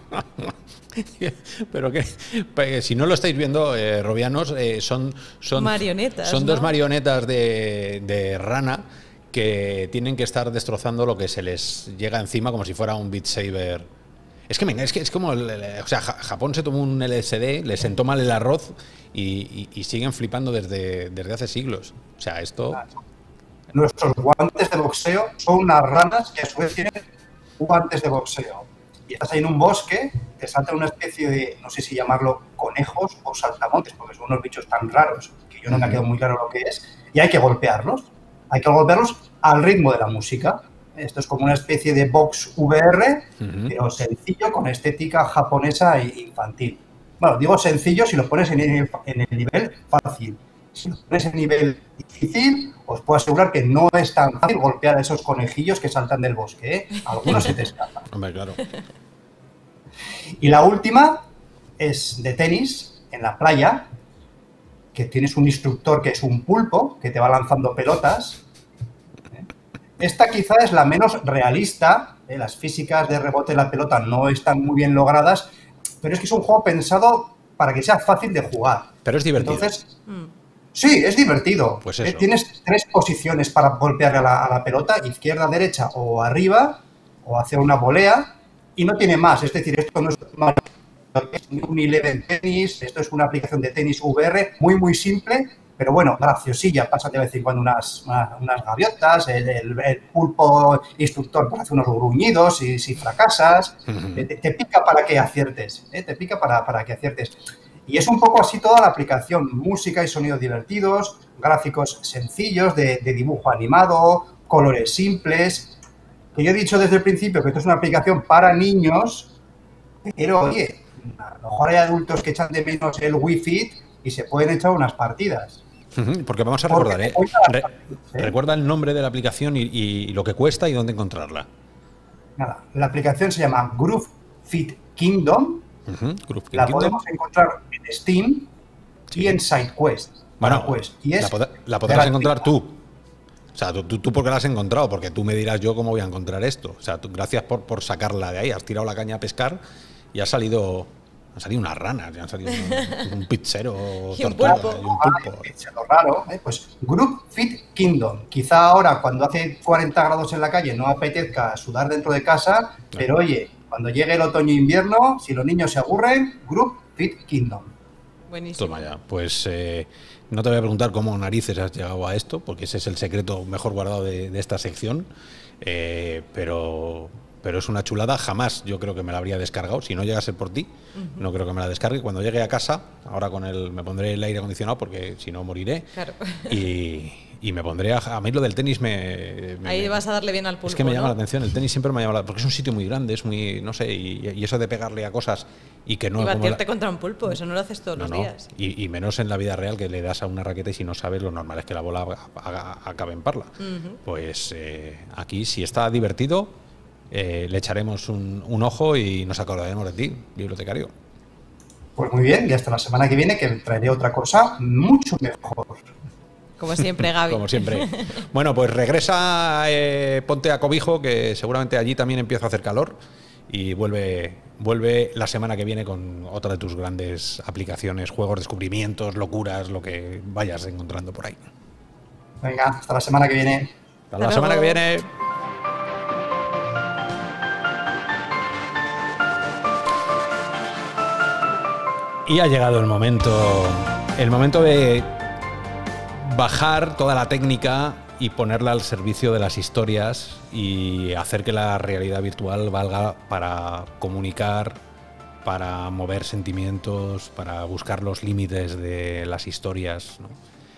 Pero que si no lo estáis viendo, eh, Robianos, eh, son, son marionetas. Son ¿no? dos marionetas de, de rana que tienen que estar destrozando lo que se les llega encima como si fuera un Beat Saber. Es que, es que es como, el, el, o sea, Japón se tomó un L S D, le sentó mal el arroz y, y, y siguen flipando desde, desde hace siglos. O sea, esto... Nuestros guantes de boxeo son unas ranas que a su vez tienen guantes de boxeo. Y estás ahí en un bosque, te salta una especie de, no sé si llamarlo conejos o saltamontes, porque son unos bichos tan raros que yo no me ha quedado muy claro lo que es, y hay que golpearlos. Hay que golpearlos al ritmo de la música. Esto es como una especie de box V R, uh-huh. pero sencillo, con estética japonesa e infantil. Bueno, digo sencillo si lo pones en el, en el nivel fácil. Si lo pones en nivel difícil, os puedo asegurar que no es tan fácil golpear a esos conejillos que saltan del bosque, ¿eh? Algunos se te escapan. Hombre, claro. Y la última es de tenis, en la playa, que tienes un instructor que es un pulpo, que te va lanzando pelotas. Esta quizá es la menos realista, ¿eh? Las físicas de rebote de la pelota no están muy bien logradas, pero es que es un juego pensado para que sea fácil de jugar. Pero es divertido. Entonces, mm. sí, es divertido. Pues eso. Tienes tres posiciones para golpear a la, a la pelota, izquierda, derecha o arriba, o hacer una volea, y no tiene más. Es decir, esto no es un Eleven tenis, esto es una aplicación de tenis V R muy, muy simple, pero bueno, graciosilla. Pasa de vez en cuando unas, unas, unas gaviotas, el, el, el pulpo instructor pues hace unos gruñidos y si fracasas, uh-huh. te, te pica para que aciertes, ¿eh? te pica para, para que aciertes. Y es un poco así toda la aplicación, música y sonidos divertidos, gráficos sencillos de, de dibujo animado, colores simples, que yo he dicho desde el principio que esto es una aplicación para niños, pero oye, a lo mejor hay adultos que echan de menos el Wii Fit y se pueden echar unas partidas. Porque vamos a recordar, ¿eh? Re recuerda el nombre de la aplicación y, y lo que cuesta y dónde encontrarla. Nada, la aplicación se llama Groove Fit Kingdom. Uh-huh. Groove Fit la Kingdom. podemos encontrar en Steam sí. y en SideQuest. Bueno, Quest. Y es la, pod la podrás encontrar tú. O sea, tú, tú, tú porque la has encontrado, porque tú me dirás yo cómo voy a encontrar esto. O sea, tú, gracias por, por sacarla de ahí. Has tirado la caña a pescar y ha salido... Han salido unas ranas, ya han salido un, un pizzero y un pulpo. Y un pulpo. Ah, pizzero raro, ¿eh? Pues Groove Fit Kingdom. Quizá ahora, cuando hace cuarenta grados en la calle, no apetezca sudar dentro de casa, no. pero oye, cuando llegue el otoño e invierno, si los niños se aburren, Groove Fit Kingdom. Buenísimo. Toma ya. Pues eh, no te voy a preguntar cómo narices has llegado a esto, porque ese es el secreto mejor guardado de, de esta sección, eh, pero... pero es una chulada, jamás yo creo que me la habría descargado, si no llega a ser por ti, uh-huh. no creo que me la descargue. Cuando llegue a casa, ahora con el me pondré el aire acondicionado porque si no moriré, claro. y, y me pondré a, a mí lo del tenis me... me Ahí me, vas a darle bien al pulpo, es que me llama ¿no? la atención, el tenis siempre me ha llamado la, porque es un sitio muy grande, es muy, no sé, y, y eso de pegarle a cosas y que no... Y batirte la, contra un pulpo, eso no lo haces todos no, los no. días. Y, y menos en la vida real, que le das a una raqueta y si no sabes, lo normal es que la bola acabe en parla. Uh-huh. Pues eh, aquí, si está divertido, eh, le echaremos un, un ojo y nos acordaremos de ti, bibliotecario. Pues muy bien, y hasta la semana que viene, que traeré otra cosa mucho mejor. Como siempre, Gaby. Como siempre. Bueno, pues regresa, eh, ponte a cobijo, que seguramente allí también empieza a hacer calor. Y vuelve, vuelve la semana que viene con otra de tus grandes aplicaciones, juegos, descubrimientos, locuras, lo que vayas encontrando por ahí. Venga, hasta la semana que viene. Hasta, hasta la semana que viene. Y ha llegado el momento, el momento de bajar toda la técnica y ponerla al servicio de las historias y hacer que la realidad virtual valga para comunicar, para mover sentimientos, para buscar los límites de las historias, ¿no?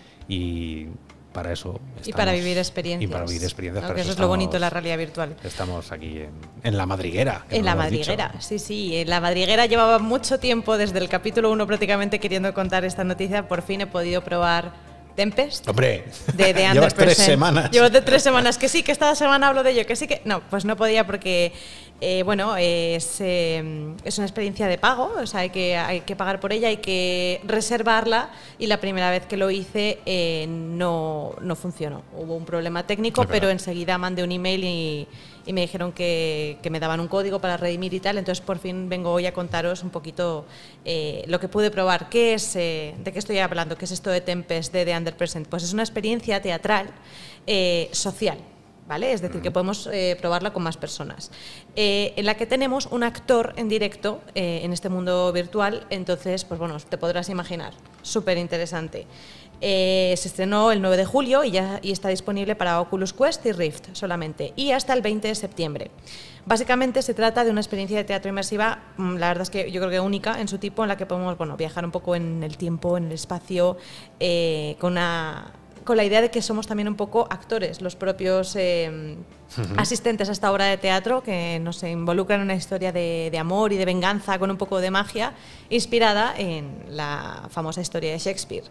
Y para eso estamos, y para vivir experiencias. Y para vivir experiencias. ¿No? Para que eso eso es lo bonito de la realidad virtual. Estamos aquí en, en la madriguera. En la madriguera, dicho. sí, sí. En la madriguera llevaba mucho tiempo, desde el capítulo uno prácticamente, queriendo contar esta noticia. Por fin he podido probar Tempest. Hombre, de, de llevas tres semanas. Llevo de tres semanas, que sí, que esta semana hablo de ello, que sí, que... No, pues no podía porque, eh, bueno, es, eh, es una experiencia de pago, o sea, hay que, hay que pagar por ella, hay que reservarla, y la primera vez que lo hice eh, no, no funcionó. Hubo un problema técnico, pero enseguida mandé un email y... y me dijeron que, que me daban un código para redimir y tal, entonces por fin vengo hoy a contaros un poquito eh, lo que pude probar. ¿Qué es, eh, ¿De qué estoy hablando? ¿Qué es esto de Tempest, de The Under Present? Pues es una experiencia teatral eh, social, ¿vale? Es decir, que podemos eh, probarla con más personas, eh, en la que tenemos un actor en directo eh, en este mundo virtual, entonces, pues bueno, te podrás imaginar, súper interesante. Eh, se estrenó el nueve de julio y ya y está disponible para Oculus Quest y Rift solamente, y hasta el veinte de septiembre. Básicamente se trata de una experiencia de teatro inmersiva, la verdad es que yo creo que única en su tipo, en la que podemos, bueno, viajar un poco en el tiempo, en el espacio, eh, con una... con la idea de que somos también un poco actores, los propios eh, uh-huh. asistentes a esta obra de teatro, que nos involucran en una historia de, de amor y de venganza con un poco de magia, inspirada en la famosa historia de Shakespeare.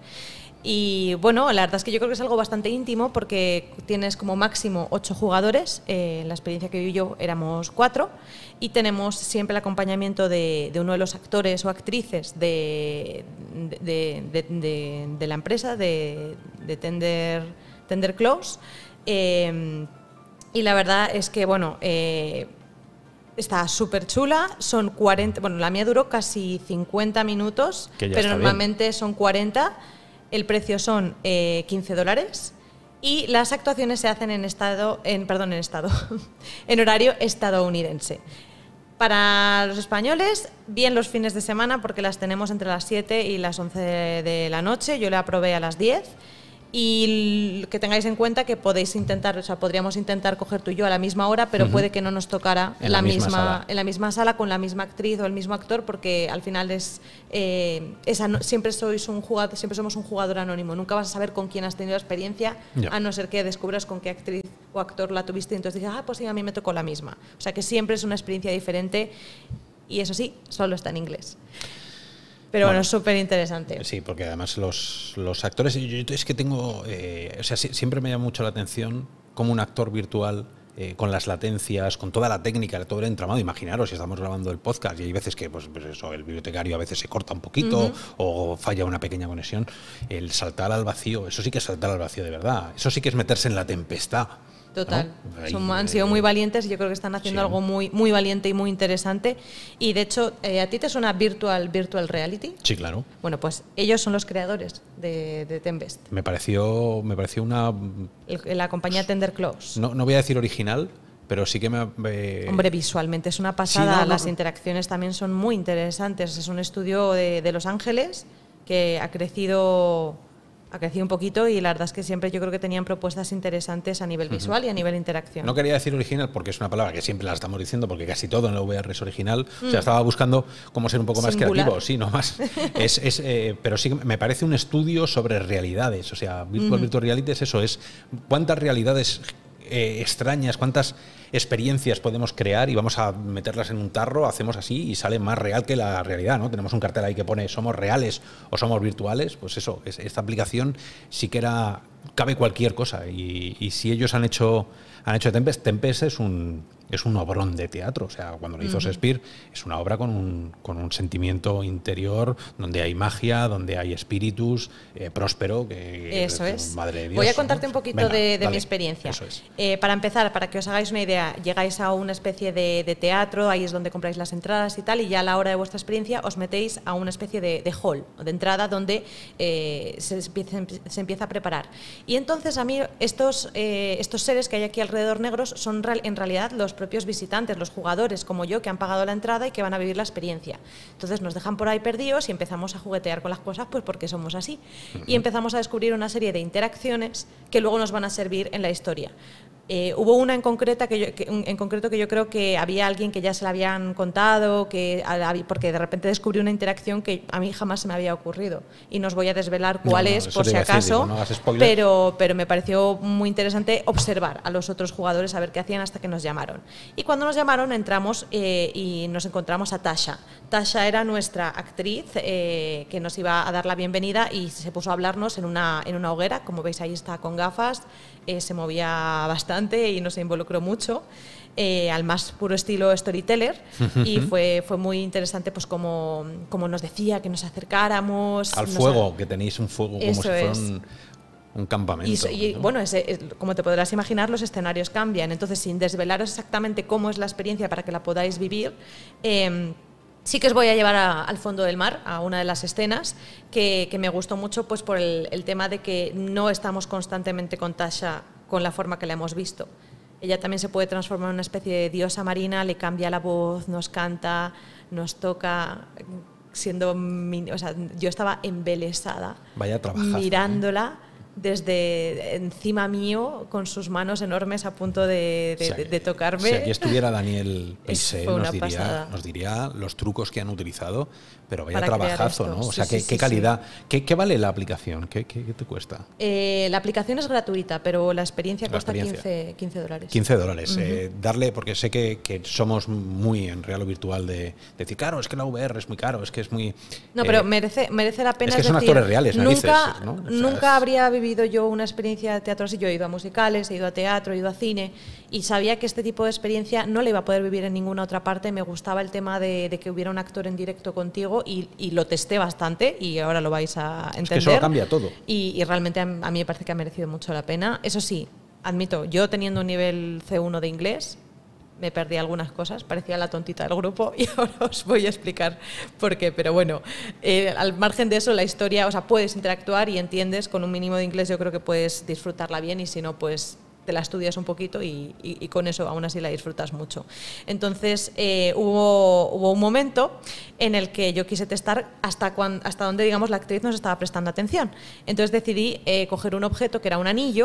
Y bueno, la verdad es que yo creo que es algo bastante íntimo porque tienes como máximo ocho jugadores, eh, en la experiencia que viví yo éramos cuatro, y tenemos siempre el acompañamiento de, de uno de los actores o actrices de, de, de, de, de la empresa, de, de Tender, Tender Close, eh, y la verdad es que, bueno, eh, está súper chula, son cuarenta, bueno, la mía duró casi cincuenta minutos, pero normalmente bien. Son cuarenta. El precio son eh, quince dólares y las actuaciones se hacen en estado, en, perdón, en estado, en horario estadounidense. Para los españoles, bien los fines de semana porque las tenemos entre las siete y las once de la noche. Yo la probé a las diez. Y que tengáis en cuenta que podéis intentar, o sea, podríamos intentar coger tú y yo a la misma hora, pero uh-huh. puede que no nos tocara en la, la misma, misma sala. en la misma sala con la misma actriz o el mismo actor, porque al final es, eh, es siempre sois un jugador, siempre somos un jugador anónimo. Nunca vas a saber con quién has tenido la experiencia, yeah. a no ser que descubras con qué actriz o actor la tuviste y entonces dices, ah, pues sí, a mí me tocó la misma. O sea, que siempre es una experiencia diferente y eso sí, solo está en inglés. Pero bueno, Bueno, es súper interesante. Sí, porque además los, los actores, yo, yo es que tengo, eh, o sea, si, siempre me llama mucho la atención cómo un actor virtual, eh, con las latencias, con toda la técnica, todo el entramado, imaginaros si estamos grabando el podcast y hay veces que pues, pues eso, el bibliotecario a veces se corta un poquito, uh-huh, o falla una pequeña conexión, el saltar al vacío, eso sí que es saltar al vacío de verdad, eso sí que es meterse en la tempestad. Total, ¿no? Son, Ahí, han sido muy valientes y yo creo que están haciendo sí. algo muy, muy valiente y muy interesante. Y de hecho, eh, ¿a ti te suena Virtual, Virtual Reality? Sí, claro. Bueno, pues ellos son los creadores de, de Tempest. Me pareció, me pareció una... El, la compañía Tender Claws. No, no voy a decir original, pero sí que me... Eh... Hombre, visualmente es una pasada, sí, no, no, las interacciones también son muy interesantes. Es un estudio de, de Los Ángeles que ha crecido... ha crecido un poquito y la verdad es que siempre yo creo que tenían propuestas interesantes a nivel visual, uh-huh, y a nivel interacción. No quería decir original porque es una palabra que siempre la estamos diciendo porque casi todo en la V R es original. Mm. O sea, estaba buscando cómo ser un poco más Singular. creativo, sí, no más. es, es, eh, pero sí me parece un estudio sobre realidades. O sea, Virtual, uh-huh, Virtual Reality es eso, es cuántas realidades eh, extrañas, cuántas experiencias podemos crear y vamos a meterlas en un tarro, hacemos así y sale más real que la realidad, ¿no? Tenemos un cartel ahí que pone somos reales o somos virtuales, pues eso, es, esta aplicación sí que era, cabe cualquier cosa y, y si ellos han hecho han hecho Tempest, Tempest es un es un obrón de teatro, o sea, cuando lo hizo uh-huh. Shakespeare es una obra con un, con un sentimiento interior donde hay magia, donde hay espíritus, eh, próspero, que eso es. es. Madre de Dios. Voy a contarte un poquito Venga, de, de dale, mi experiencia. Eso es. Eh, para empezar, para que os hagáis una idea, llegáis a una especie de, de teatro, ahí es donde compráis las entradas y tal, y ya a la hora de vuestra experiencia os metéis a una especie de, de hall, de entrada, donde eh, se, empieza, se empieza a preparar. Y entonces a mí estos, eh, estos seres que hay aquí alrededor negros son real, en realidad los propios visitantes, los jugadores como yo que han pagado la entrada y que van a vivir la experiencia. Entonces nos dejan por ahí perdidos y empezamos a juguetear con las cosas pues porque somos así. Uh-huh. Y empezamos a descubrir una serie de interacciones que luego nos van a servir en la historia. Eh, hubo una en, concreta que yo, que, en concreto que yo creo que había alguien que ya se la habían contado, que, porque de repente descubrí una interacción que a mí jamás se me había ocurrido. Y no os voy a desvelar cuál no, no, es, por si acaso, decir, digo, no pero, pero me pareció muy interesante observar a los otros jugadores, a ver qué hacían hasta que nos llamaron. Y cuando nos llamaron entramos eh, y nos encontramos a Tasha. Tasha era nuestra actriz eh, que nos iba a dar la bienvenida y se puso a hablarnos en una, en una hoguera. Como veis ahí está con gafas, eh, se movía bastante y nos involucró mucho, eh, al más puro estilo storyteller, y fue, fue muy interesante pues como, como nos decía que nos acercáramos. Al nos fuego, a... que tenéis un fuego como si fuera un, un campamento. Y, y ¿no? bueno, ese, como te podrás imaginar, los escenarios cambian, entonces sin desvelaros exactamente cómo es la experiencia para que la podáis vivir, eh, sí que os voy a llevar a, al fondo del mar, a una de las escenas, que, que me gustó mucho pues por el, el tema de que no estamos constantemente con Tasha con la forma que la hemos visto. Ella también se puede transformar en una especie de diosa marina, le cambia la voz, nos canta, nos toca, siendo... O sea, yo estaba embelesada. Vaya trabajazo, mirándola, ¿eh? Desde encima mío, con sus manos enormes a punto de, de, o sea, de, de tocarme. Si aquí estuviera Daniel Pise, nos diría, nos diría los trucos que han utilizado, pero vaya para trabajazo, ¿no? O sea, sí, qué, sí, qué calidad. Sí. ¿Qué, ¿Qué vale la aplicación? ¿Qué, qué, qué te cuesta? Eh, la aplicación es gratuita, pero la experiencia la cuesta experiencia. quince dólares. quince dólares. Uh-huh. eh, darle, porque sé que, que somos muy en real o virtual de, de decir, claro, es que la V R es muy caro, es que es muy... No, eh, pero merece, merece la pena. Es que es son decir, actores reales, narices, nunca, ¿no? O sea, nunca es... habría vivido yo una experiencia de teatro así. Yo he ido a musicales, he ido a teatro, he ido a cine y sabía que este tipo de experiencia no la iba a poder vivir en ninguna otra parte. Me gustaba el tema de, de que hubiera un actor en directo contigo y, y lo testé bastante y ahora lo vais a entender. Es que eso lo cambia todo. Y, y realmente a, a mí me parece que ha merecido mucho la pena. Eso sí, admito, yo teniendo un nivel C uno de inglés, me perdí algunas cosas, parecía la tontita del grupo y ahora os voy a explicar por qué. Pero bueno, eh, al margen de eso, la historia, o sea, puedes interactuar y entiendes, con un mínimo de inglés yo creo que puedes disfrutarla bien y si no, pues te la estudias un poquito y, y, y con eso aún así la disfrutas mucho. Entonces eh, hubo, hubo un momento en el que yo quise testar hasta, cuan, hasta dónde, digamos, la actriz nos estaba prestando atención. Entonces decidí eh, coger un objeto que era un anillo,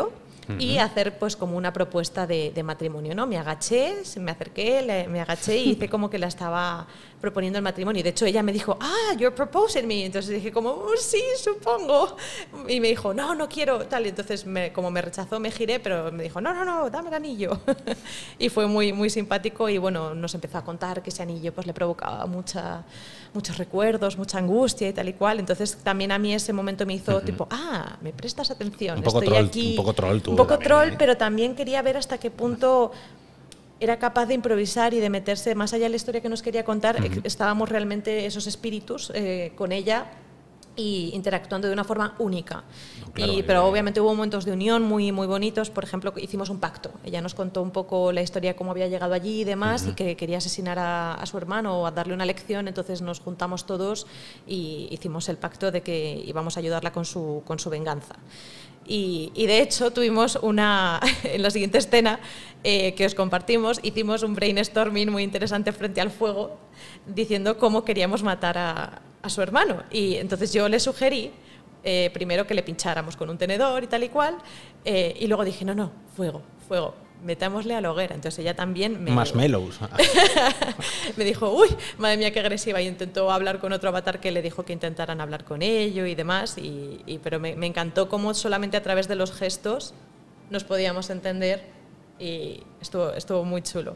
uh-huh. y hacer pues como una propuesta de, de matrimonio, ¿no? Me agaché, me acerqué, le, me agaché y hice como que la estaba proponiendo el matrimonio. De hecho, ella me dijo, ah, you're proposing me. Entonces dije como, oh, sí, supongo. Y me dijo, no, no quiero, tal. Y entonces, me, como me rechazó, me giré, pero me dijo, no, no, no, dame el anillo. Y fue muy, muy simpático y, bueno, nos empezó a contar que ese anillo pues le provocaba mucha, muchos recuerdos, mucha angustia y tal y cual. Entonces, también a mí ese momento me hizo uh-huh. tipo, ah, me prestas atención. Un poco Estoy troll, aquí. Un poco troll tú Un poco también, troll, ¿eh? pero también quería ver hasta qué punto era capaz de improvisar y de meterse más allá de la historia que nos quería contar. Uh-huh. Estábamos realmente esos espíritus eh, con ella y interactuando de una forma única. No, claro, y, pero obviamente hubo momentos de unión muy, muy bonitos. Por ejemplo, hicimos un pacto. Ella nos contó un poco la historia, cómo había llegado allí y demás, uh-huh. y que quería asesinar a, a su hermano o a darle una lección. Entonces nos juntamos todos y hicimos el pacto de que íbamos a ayudarla con su, con su venganza. Y, y de hecho tuvimos una, en la siguiente escena eh, que os compartimos, hicimos un brainstorming muy interesante frente al fuego diciendo cómo queríamos matar a, a su hermano. Y entonces yo le sugerí eh, primero que le pincháramos con un tenedor y tal y cual, eh, y luego dije, no, no, fuego, fuego. Metámosle a la hoguera. Entonces ella también me... Marshmallows. me dijo, uy, madre mía, qué agresiva. Y intentó hablar con otro avatar que le dijo que intentaran hablar con ello y demás. Y, y, pero me, me encantó cómo solamente a través de los gestos nos podíamos entender y estuvo, estuvo muy chulo.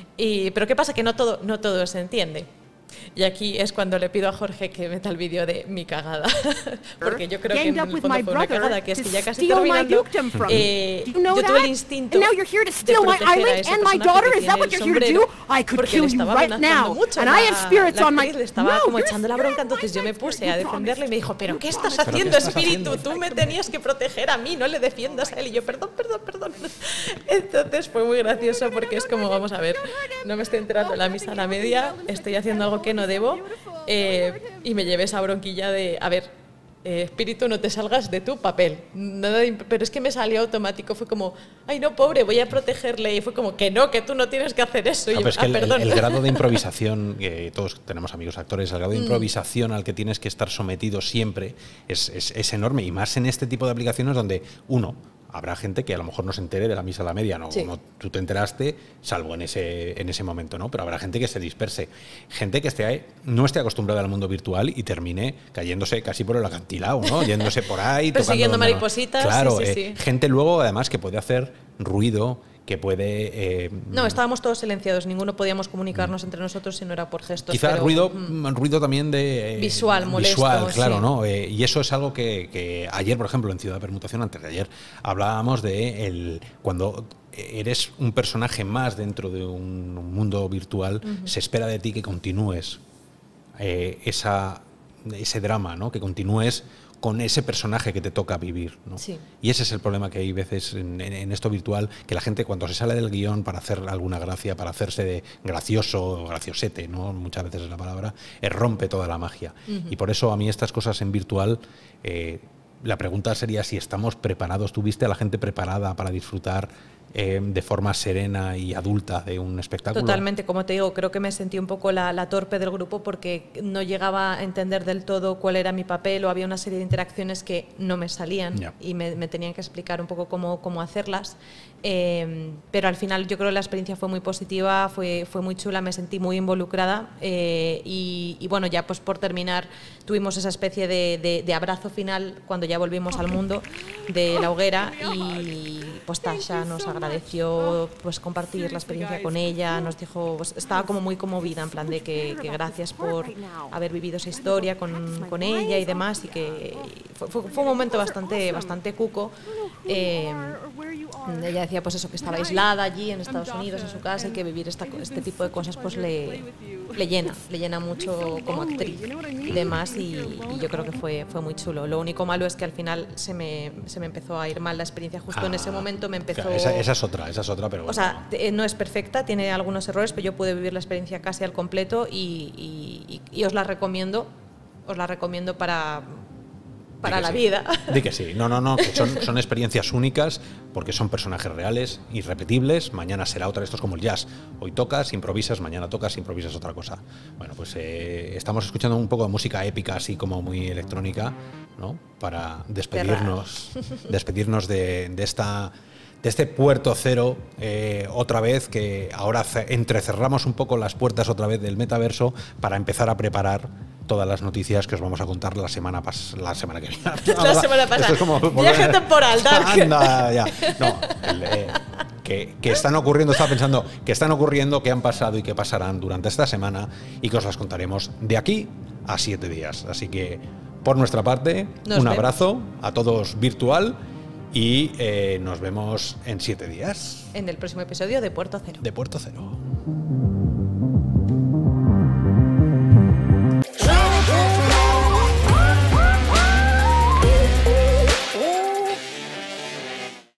Y, pero ¿qué pasa? Que no todo, no todo se entiende. Y aquí es cuando le pido a Jorge que meta el vídeo de mi cagada, porque yo creo que en el fondo fue una cagada, que es que ya casi terminando, eh, yo tuve el instinto de proteger a ese personaje que tiene el sombrero, porque le estaba amenazando mucho, la, la actriz le estaba como echando la bronca, entonces yo me puse a defenderle y me dijo, ¿pero qué estás haciendo, qué estás espíritu? haciendo? Tú me tenías que proteger a mí, no le defiendas a él. Y yo, perdón, perdón, perdón. Entonces fue muy gracioso porque es como, vamos a ver, no me estoy enterando de la misa a la media, estoy haciendo algo que no debo, eh, y me llevé esa bronquilla de, a ver, eh, espíritu, no te salgas de tu papel. Nada de, pero es que me salió automático, fue como, ay no, pobre, voy a protegerle, y fue como, que no, que tú no tienes que hacer eso. No, y yo, pero es que ah, el, perdón. el, el grado de improvisación, que todos tenemos amigos actores, el grado de improvisación al que tienes que estar sometido siempre es, es, es enorme, y más en este tipo de aplicaciones donde, uno, habrá gente que a lo mejor no se entere de la misa a la media, no, sí. no tú te enteraste, salvo en ese, en ese momento, ¿no? Pero habrá gente que se disperse, gente que esté, no esté acostumbrada al mundo virtual y termine cayéndose casi por el acantilado, ¿no? Yéndose por ahí, persiguiendo tocando maripositas. Claro, sí, sí, eh, sí. gente luego además que puede hacer ruido, que puede... Eh, no, estábamos todos silenciados, ninguno podíamos comunicarnos entre nosotros si no era por gestos. Quizás pero, ruido, mm, ruido también de... Eh, visual, molesto. Visual, claro, sí. ¿no? Eh, y eso es algo que, que ayer, por ejemplo, en Ciudad de Permutación, antes de ayer, hablábamos de el, cuando eres un personaje más dentro de un mundo virtual, uh-huh. se espera de ti que continúes eh, esa, ese drama, ¿no? Que continúes con ese personaje que te toca vivir, ¿no? Sí. Y ese es el problema que hay veces en, en, en esto virtual, que la gente cuando se sale del guión para hacer alguna gracia, para hacerse de gracioso, graciosete, ¿no? Muchas veces es la palabra, eh, rompe toda la magia. Uh-huh. Y por eso a mí estas cosas en virtual, eh, la pregunta sería si estamos preparados. ¿Tuviste a la gente preparada para disfrutar eh, de forma serena y adulta de un espectáculo? Totalmente, como te digo, creo que me sentí un poco la, la torpe del grupo porque no llegaba a entender del todo cuál era mi papel, o había una serie de interacciones que no me salían yeah. y me, me tenían que explicar un poco cómo, cómo hacerlas. Eh, pero al final yo creo que la experiencia fue muy positiva, fue, fue muy chula, me sentí muy involucrada eh, y, y bueno, ya pues por terminar tuvimos esa especie de, de, de abrazo final cuando ya volvimos al mundo de la hoguera y pues Tasha nos agradeció pues compartir la experiencia con ella, nos dijo, pues, estaba como muy conmovida en plan de que, que gracias por haber vivido esa historia con, con ella y demás, y que fue, fue, fue un momento bastante, bastante cuco. Eh, ella decía pues eso, que estaba aislada allí en Estados Unidos en su casa y que vivir esta, este tipo de cosas pues le, le llena, le llena mucho como actriz y demás, y, y yo creo que fue, fue muy chulo. Lo único malo es que al final se me, se me empezó a ir mal la experiencia, justo ah, en ese momento me empezó... Claro, esa, esa es otra, esa es otra, pero bueno. O sea, no es perfecta, tiene algunos errores, pero yo pude vivir la experiencia casi al completo y, y, y, y os la recomiendo, os la recomiendo para... Para la sí. vida. Di que sí. No, no, no, que son, son experiencias únicas porque son personajes reales, irrepetibles. Mañana será otra. Esto es como el jazz. Hoy tocas, improvisas, mañana tocas, improvisas otra cosa. Bueno, pues eh, estamos escuchando un poco de música épica, así como muy electrónica, ¿no? Para despedirnos, despedirnos de, de esta... de este puerto cero, eh, otra vez, que ahora entrecerramos un poco las puertas otra vez del metaverso para empezar a preparar todas las noticias que os vamos a contar la semana pas la semana que viene. La semana pasada. Es como, Viaje temporal, Dark. Anda, ya. No, el, eh, que, que están ocurriendo, estaba pensando, que están ocurriendo, que han pasado y que pasarán durante esta semana y que os las contaremos de aquí a siete días. Así que, por nuestra parte, Nos un vemos. abrazo a todos virtual. Y eh, nos vemos en siete días. En el próximo episodio de Puerto Cero. De Puerto Cero.